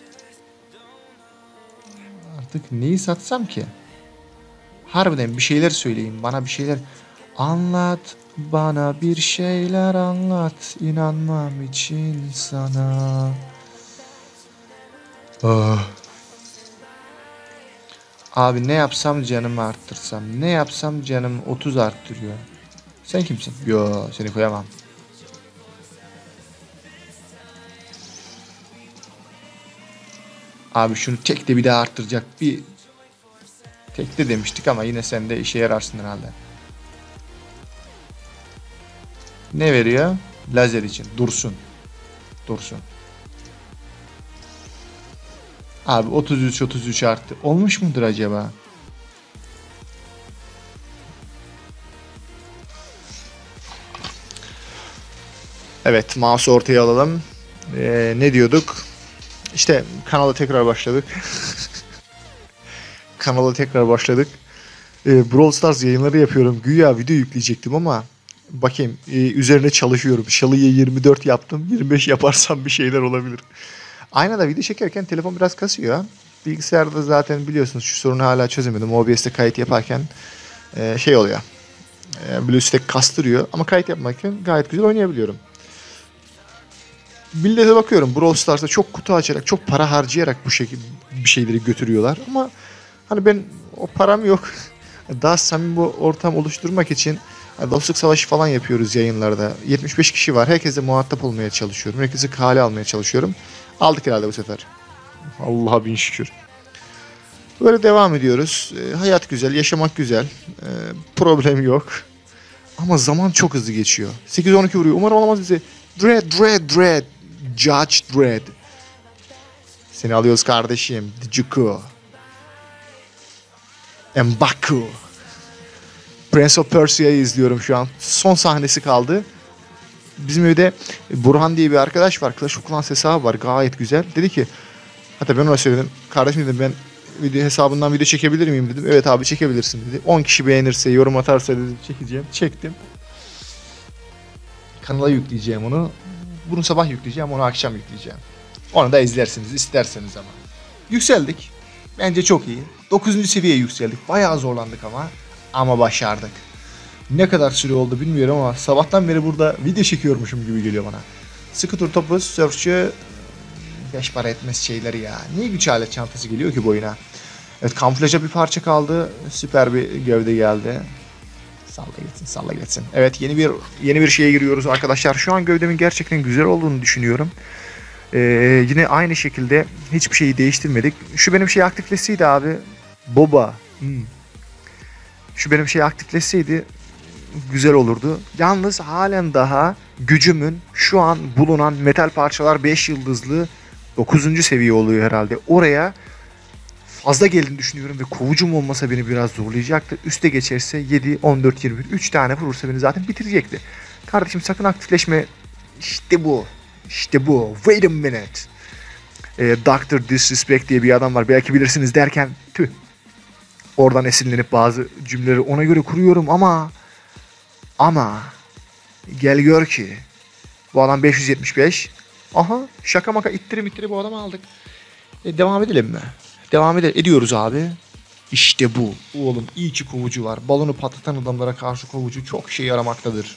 Speaker 1: artık neyi satsam ki? Harbiden bir şeyler söyleyin bana bir şeyler anlat bana bir şeyler anlat inanmam için sana. Ah. Abi ne yapsam canımı arttırsam ne yapsam canım otuz arttırıyor. Sen kimsin? Yo seni koyamam. Abi şunu tek de bir daha arttıracak bir tek de demiştik ama yine sen de işe yararsın herhalde. Ne veriyor? Lazer için. Dursun. Dursun. Abi otuz üç otuz üç arttı. Olmuş mudur acaba? Evet, mouse'u ortaya alalım. Ee, ne diyorduk? İşte kanala tekrar başladık. kanala tekrar başladık. Ee, Brawl Stars yayınları yapıyorum. Güya video yükleyecektim ama bakayım e, üzerine çalışıyorum. Şalıyı yirmi dört yaptım. yirmi beş yaparsam bir şeyler olabilir. Aynada video çekerken telefon biraz kasıyor. Bilgisayarda zaten biliyorsunuz şu sorunu hala çözemedim. O B S'te kayıt yaparken e, şey oluyor. E, Bluetooth'te kastırıyor ama kayıt yapmak gayet güzel oynayabiliyorum. Millete bakıyorum Brawl Stars'ta çok kutu açarak, çok para harcayarak bu şekilde bir şeyleri götürüyorlar. Ama hani ben o param yok. Daha samimi bu ortam oluşturmak için dostluk savaşı falan yapıyoruz yayınlarda. yetmiş beş kişi var. Herkese muhatap olmaya çalışıyorum. Herkesi kale almaya çalışıyorum. Aldık herhalde bu sefer. Allah'a bin şükür. Böyle devam ediyoruz. E, hayat güzel, yaşamak güzel. E, problem yok. Ama zaman çok hızlı geçiyor. sekiz on iki vuruyor. Umarım olamaz bize. Dread, Dread, Dread. Judge Dread. Seni alıyoruz kardeşim. Djuku. M'Baku. Prince of Persia'yı izliyorum şu an. Son sahnesi kaldı. Bizim evde Burhan diye bir arkadaş var. Clash of Clans hesabı var. Gayet güzel. Dedi ki hatta ben ona söyledim. Kardeşim dedim ben video hesabından video çekebilir miyim dedim. Evet abi çekebilirsin dedi. on kişi beğenirse, yorum atarsa dedi çekeceğim. Çektim. Kanala yükleyeceğim onu. Bunu sabah yükleyeceğim, onu akşam yükleyeceğim. Onu da izlersiniz isterseniz ama. Yükseldik. Bence çok iyi. dokuzuncu seviyeye yükseldik. Bayağı zorlandık ama. Ama başardık. Ne kadar süre oldu bilmiyorum ama sabahtan beri burada video çekiyormuşum gibi geliyor bana. Sıkı tur topuz, surfçı, beş para etmez şeyleri ya. Niye güç alet çantası geliyor ki bu oyuna? Evet kamuflaja bir parça kaldı. Süper bir gövde geldi. Salla gitsin, salla gitsin. Evet yeni bir yeni bir şeye giriyoruz arkadaşlar. Şu an gövdemin gerçekten güzel olduğunu düşünüyorum. Ee, yine aynı şekilde hiçbir şeyi değiştirmedik. Şu benim şey aktifleşseydi abi. Boba. Hmm. Şu benim şey aktifleşseydi güzel olurdu. Yalnız halen daha gücümün şu an bulunan metal parçalar beş yıldızlı dokuzuncu seviye oluyor herhalde. Oraya fazla geldiğini düşünüyorum ve kovucum olmasa beni biraz zorlayacaktı. Üste geçerse yedi, on dört, yirmi bir. üç tane vurursa beni zaten bitirecekti. Kardeşim sakın aktifleşme. İşte bu. İşte bu. Wait a minute. Ee, doktor Disrespect diye bir adam var. Belki bilirsiniz derken tüh. Oradan esinlenip bazı cümleleri ona göre kuruyorum ama ama gel gör ki bu adam beş yüz yetmiş beş. Aha şaka maka ittiri ittiri bu adamı aldık. E, devam edelim mi? Devam ed ediyoruz abi. İşte bu. Oğlum iyi ki kovucu var. Balonu patlatan adamlara karşı kovucu çok şey yaramaktadır.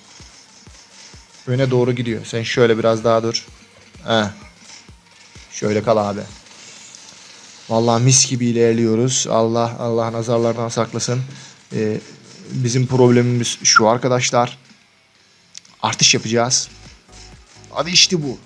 Speaker 1: Öne doğru gidiyor. Sen şöyle biraz daha dur. Heh. Şöyle kal abi. Vallahi mis gibi ilerliyoruz. Allah Allah nazarlardan saklasın. Ee, bizim problemimiz şu arkadaşlar. Artış yapacağız. Hadi işte bu.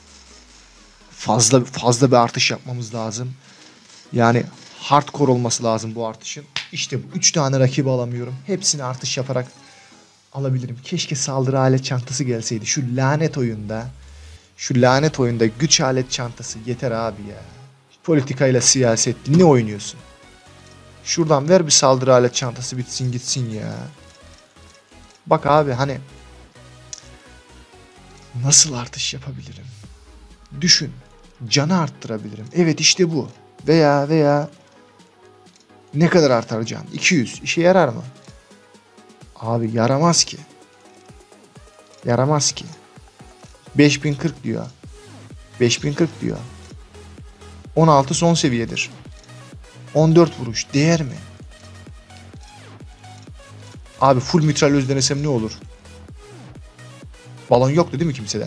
Speaker 1: Fazla fazla bir artış yapmamız lazım. Yani hardcore olması lazım bu artışın. İşte bu. üç tane rakibi alamıyorum. Hepsini artış yaparak alabilirim. Keşke saldırı alet çantası gelseydi. Şu lanet oyunda. Şu lanet oyunda güç alet çantası yeter abi ya. Politikayla siyaset ne oynuyorsun? Şuradan ver bir saldırı alet çantası bitsin gitsin ya. Bak abi hani nasıl artış yapabilirim? Düşün. Canı arttırabilirim. Evet işte bu. Veya veya ne kadar artar can? iki yüz. İşe yarar mı? Abi yaramaz ki. Yaramaz ki. beş bin kırk diyor. beş bin kırk diyor. on altı son seviyedir. on dört vuruş. Değer mi? Abi full mitralyöz denesem ne olur? Balon yoktu değil mi kimsede?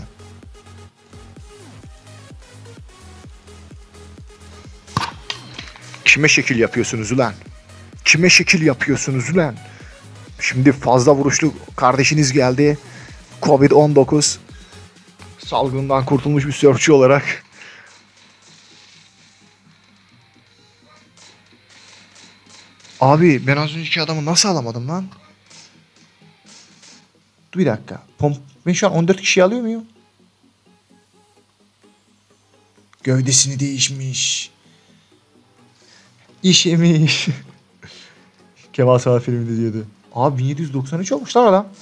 Speaker 1: Kime şekil yapıyorsunuz ulan? Kime şekil yapıyorsunuz ulan? Şimdi fazla vuruşlu kardeşiniz geldi. Covid on dokuz salgından kurtulmuş bir sörfçü olarak. Abi ben az önceki adamı nasıl alamadım lan? Dur bir dakika. Pomp ben şu an on dört kişi alıyor muyum? Gövdesini değişmiş. İşemiş. Kemal Sunal filminde diyordu. Abi bin yedi yüz doksan üç olmuş lan adam.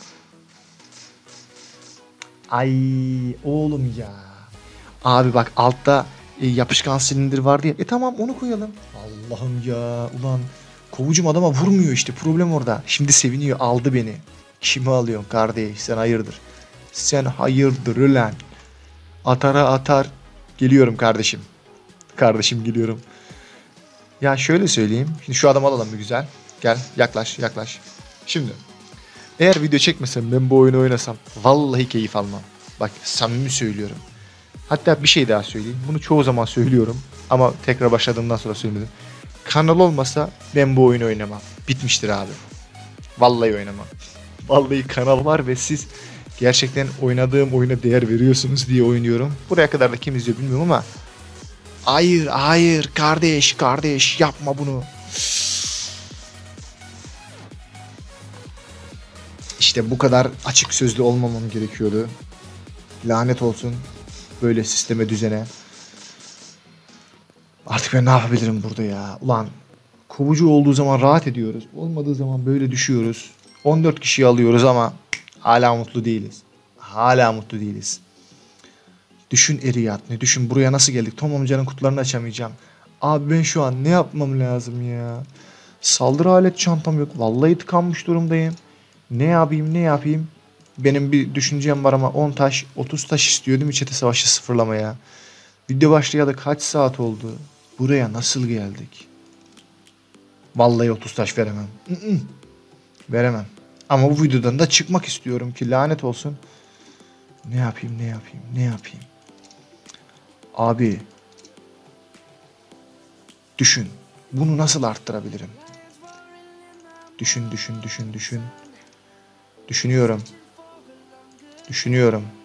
Speaker 1: Ay oğlum ya. Abi bak altta e, yapışkan silindir vardı ya. E tamam onu koyalım. Allah'ım ya. Ulan kovucum adama vurmuyor işte. Problem orada. Şimdi seviniyor. Aldı beni. Kimi alıyorsun kardeş? Sen hayırdır? Sen hayırdır ulan? Atara atar. Geliyorum kardeşim. Kardeşim geliyorum. Ya şöyle söyleyeyim. Şimdi şu adamı alalım bir güzel. Gel yaklaş yaklaş. Şimdi eğer video çekmesem ben bu oyunu oynasam vallahi keyif almam. Bak samimi söylüyorum. Hatta bir şey daha söyleyeyim. Bunu çoğu zaman söylüyorum. Ama tekrar başladığımdan sonra söylemedim. Kanal olmasa ben bu oyunu oynamam. Bitmiştir abi. Vallahi oynamam. Vallahi kanal var ve siz gerçekten oynadığım oyuna değer veriyorsunuz diye oynuyorum. Buraya kadar da kim izliyor bilmiyorum ama hayır hayır kardeş kardeş yapma bunu. İşte bu kadar açık sözlü olmamam gerekiyordu. Lanet olsun böyle sisteme düzene. Artık ben ne yapabilirim burada ya? Ulan kovucu olduğu zaman rahat ediyoruz. Olmadığı zaman böyle düşüyoruz. on dört kişiyi alıyoruz ama hala mutlu değiliz. Hala mutlu değiliz. Düşün Eriyat ne? Düşün buraya nasıl geldik? Tom amcanın kutularını açamayacağım. Abi ben şu an ne yapmam lazım ya? Saldırı alet çantam yok. Vallahi tıkanmış durumdayım. Ne yapayım ne yapayım? Benim bir düşüncem var ama on taş otuz taş istiyor değil mi çete savaşı sıfırlamaya? Video başlayalı kaç saat oldu? Buraya nasıl geldik? Vallahi otuz taş veremem. I-ı. Veremem. Ama bu videodan da çıkmak istiyorum ki lanet olsun. Ne yapayım ne yapayım ne yapayım? Abi. Düşün. Bunu nasıl arttırabilirim? Düşün düşün düşün düşün. Düşünüyorum. Düşünüyorum.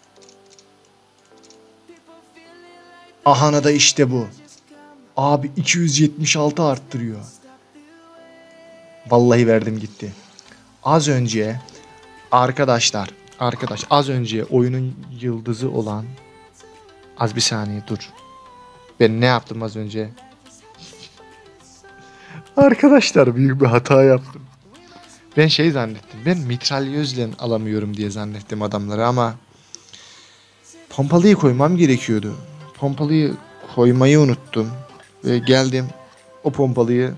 Speaker 1: Ahana da işte bu. Abi iki yüz yetmiş altı arttırıyor. Vallahi verdim gitti. Az önce arkadaşlar, arkadaş az önce oyunun yıldızı olan az bir saniye dur. Ben ne yaptım az önce? Arkadaşlar büyük bir hata yaptım. Ben şey zannettim. Ben mitralyözle alamıyorum diye zannettim adamları ama pompalıyı koymam gerekiyordu. Pompalıyı koymayı unuttum. Ve geldim o pompalıyı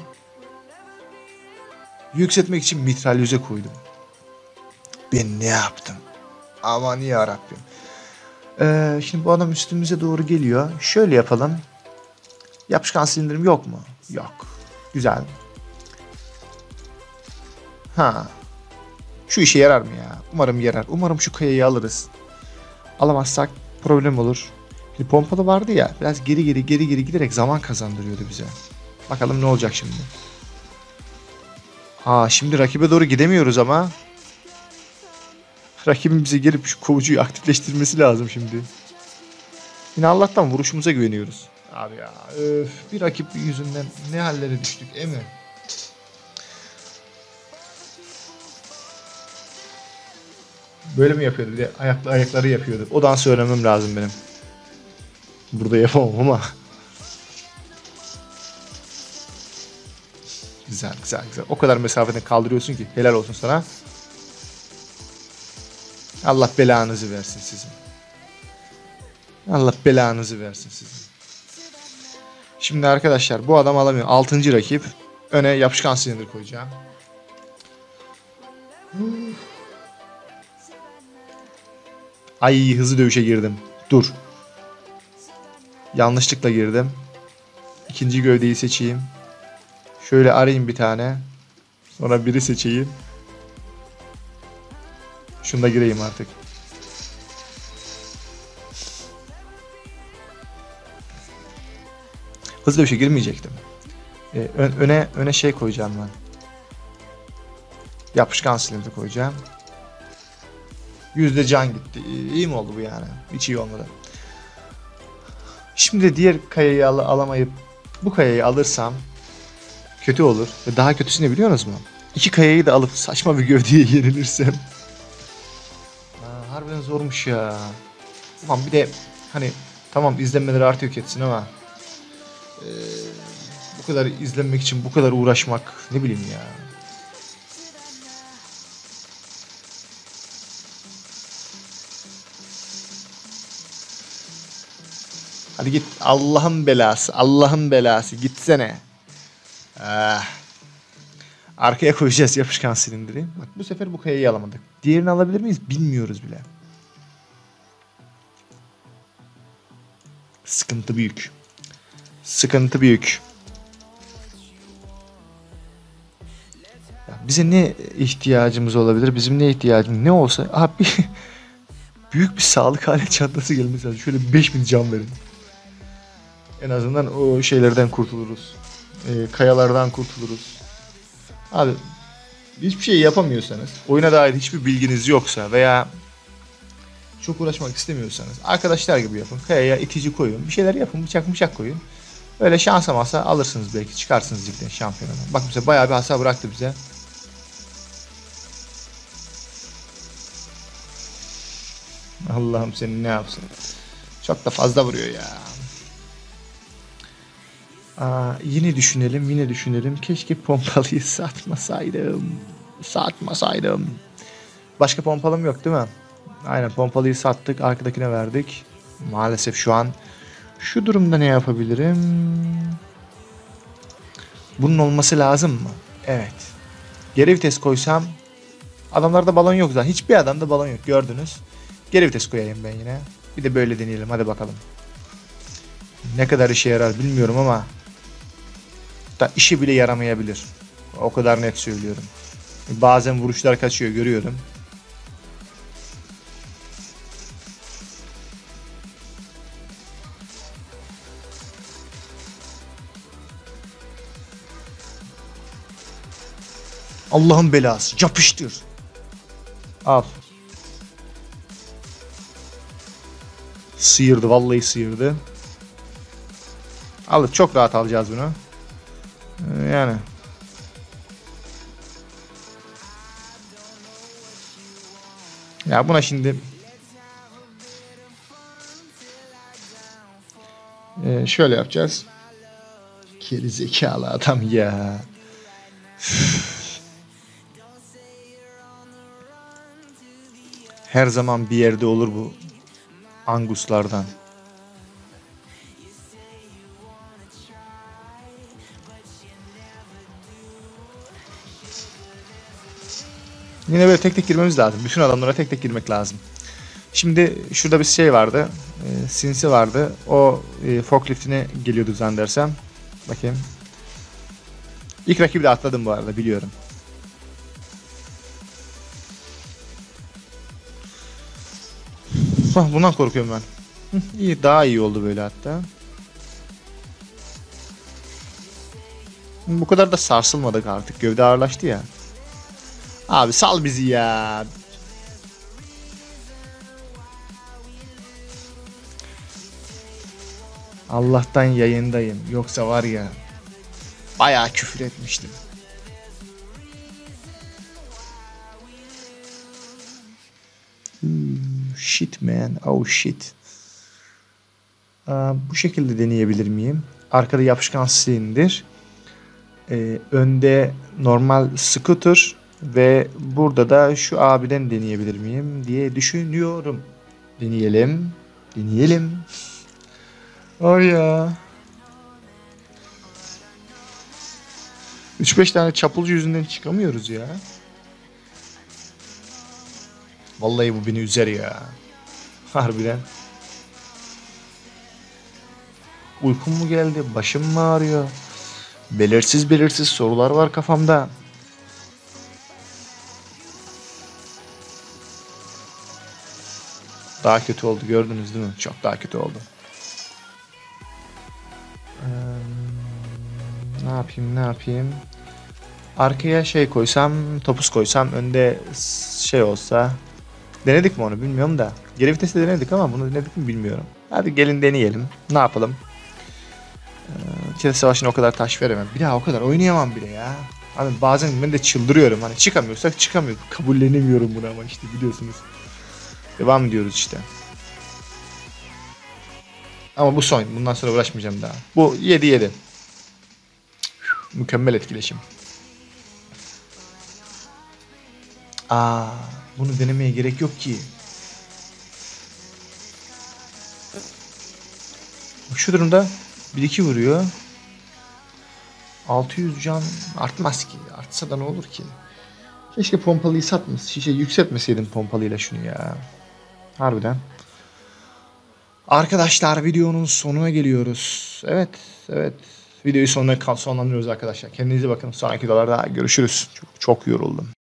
Speaker 1: yükseltmek için mitralyöze koydum. Ben ne yaptım? Aman yarabbim. Ee, şimdi bu adam üstümüze doğru geliyor. Şöyle yapalım. Yapışkan silindirim yok mu? Yok. Güzel. Ha. Şu işe yarar mı ya? Umarım yarar. Umarım şu kayayı alırız. Alamazsak problem olur. Şimdi pompalı vardı ya. Biraz geri geri geri geri giderek zaman kazandırıyordu bize. Bakalım ne olacak şimdi. Ha şimdi rakibe doğru gidemiyoruz ama. Rakibin bize gelip şu kovucuyu aktifleştirmesi lazım şimdi. Yine Allah'tan vuruşumuza güveniyoruz. Abi ya öf, bir rakip yüzünden ne hallere düştük e mi? Böyle mi yapıyordu? Bir de ayaklı ayakları yapıyordu. O dansı öğrenmem lazım benim. Burada yapamam ama. Güzel güzel güzel. O kadar mesafeden kaldırıyorsun ki helal olsun sana. Allah belanızı versin sizin. Allah belanızı versin sizin. Şimdi arkadaşlar bu adam alamıyor. altıncı rakip. Öne yapışkan silindir koyacağım. Ay hızlı dövüşe girdim. Dur. Yanlışlıkla girdim. İkinci gövdeyi seçeyim. Şöyle arayayım bir tane. Sonra biri seçeyim. Şunda gireyim artık. Hızlı bir şey girmeyecektim. Ee, ön, öne öne şey koyacağım ben. Yapışkan silindir koyacağım. Yüzde can gitti. İyi mi oldu bu yani? Hiç iyi olmadı. Şimdi de diğer kayayı al alamayıp bu kayayı alırsam kötü olur. Ve daha kötüsü ne biliyor musunuz? İki kayayı da alıp saçma bir gövdeye yenilirsem. Aa, harbiden zormuş ya. Tamam bir de hani tamam izlenmeleri artıyor ketsin ama ee, bu kadar izlenmek için bu kadar uğraşmak ne bileyim ya. Hadi git Allah'ın belası Allah'ın belası gitsene. Ah. Arkaya koyacağız yapışkan silindiri. Bak bu sefer bu kayayı alamadık. Diğerini alabilir miyiz? Bilmiyoruz bile. Sıkıntı büyük. Sıkıntı büyük. Ya bize ne ihtiyacımız olabilir? Bizim ne ihtiyacımız ne olsa abi büyük bir sağlık alet çantası gelmesi lazım. Şöyle beş bin can verin. En azından o şeylerden kurtuluruz. E, kayalardan kurtuluruz. Abi hiçbir şey yapamıyorsanız, oyuna dair hiçbir bilginiz yoksa veya çok uğraşmak istemiyorsanız arkadaşlar gibi yapın. Kayaya itici koyun. Bir şeyler yapın. Bıçak bıçak koyun. Öyle şansa masa alırsınız belki. Çıkarsınız ligden şampiyonuna. Bak mesela bayağı bir hasar bıraktı bize. Allah'ım seni ne yapsın. Çok da fazla vuruyor ya. Aa, yine düşünelim yine düşünelim. Keşke pompalıyı satmasaydım. Satmasaydım. Başka pompalım yok değil mi? Aynen pompalıyı sattık. Arkadakine verdik. Maalesef şu an şu durumda ne yapabilirim? Bunun olması lazım mı? Evet. Geri vites koysam adamlarda balon yok zaten. Hiçbir adamda balon yok gördünüz. Geri vites koyayım ben yine. Bir de böyle deneyelim hadi bakalım. Ne kadar işe yarar bilmiyorum ama da işi bile yaramayabilir. O kadar net söylüyorum. Bazen vuruşlar kaçıyor görüyorum. Allah'ın belası. Yapıştır. Al. Sıyırdı. Vallahi sıyırdı. Al. Çok rahat alacağız bunu. Yani. Ya buna şimdi ee, şöyle yapacağız. Geri zekalı adam ya. Her zaman bir yerde olur bu Anguslardan. Yine böyle tek tek girmemiz lazım. Bütün adamlara tek tek girmek lazım. Şimdi şurada bir şey vardı. E, sinsi vardı. O e, forkliftine geliyordu zannedersem. Bakayım. İlk rakibi de atladım bu arada biliyorum. Hah, bundan korkuyorum ben. Hı, iyi, daha iyi oldu böyle hatta. Bu kadar da sarsılmadık artık. Gövde ağırlaştı ya. Abi sal bizi ya. Allah'tan yayındayım. Yoksa var ya bayağı küfür etmiştim. Hmm, shit man. Oh shit. Aa, bu şekilde deneyebilir miyim? Arkada yapışkan silindir. Ee, önde normal scooter. Ve burada da şu abiden deneyebilir miyim diye düşünüyorum. Deneyelim. Deneyelim. Oh ya. üç beş tane çapulcu yüzünden çıkamıyoruz ya. Vallahi bu beni üzer ya. Harbiden. Uykum mu geldi? Başım mı ağrıyor? Belirsiz belirsiz sorular var kafamda. Daha kötü oldu, gördünüz değil mi? Çok daha kötü oldu. Ee, ne yapayım ne yapayım? Arkaya şey koysam, topuz koysam, önde şey olsa. Denedik mi onu bilmiyorum da. Geri vitesi denedik ama bunu denedik mi bilmiyorum. Hadi gelin deneyelim. Ne yapalım? Ee, Kitle savaşına o kadar taş veremem. Bir daha o kadar oynayamam bile ya. Hani bazen ben de çıldırıyorum. Hani çıkamıyorsak çıkamıyoruz. Kabullenemiyorum bunu ama işte biliyorsunuz. Devam ediyoruz işte. Ama bu son. Bundan sonra uğraşmayacağım daha. Bu yedi yedi. Mükemmel etkileşim. Aa, bunu denemeye gerek yok ki. Şu durumda bir iki vuruyor. altı yüz can artmaz ki. Artsa da ne olur ki? Keşke pompalıyı satmış. Şişe yükseltmeseydim pompalıyla şunu ya. Harbiden. Arkadaşlar videonun sonuna geliyoruz. Evet, evet. Videoyu sonuna sonlandırıyoruz arkadaşlar. Kendinize bakın. Sonraki videolarda görüşürüz. Çok, çok yoruldum.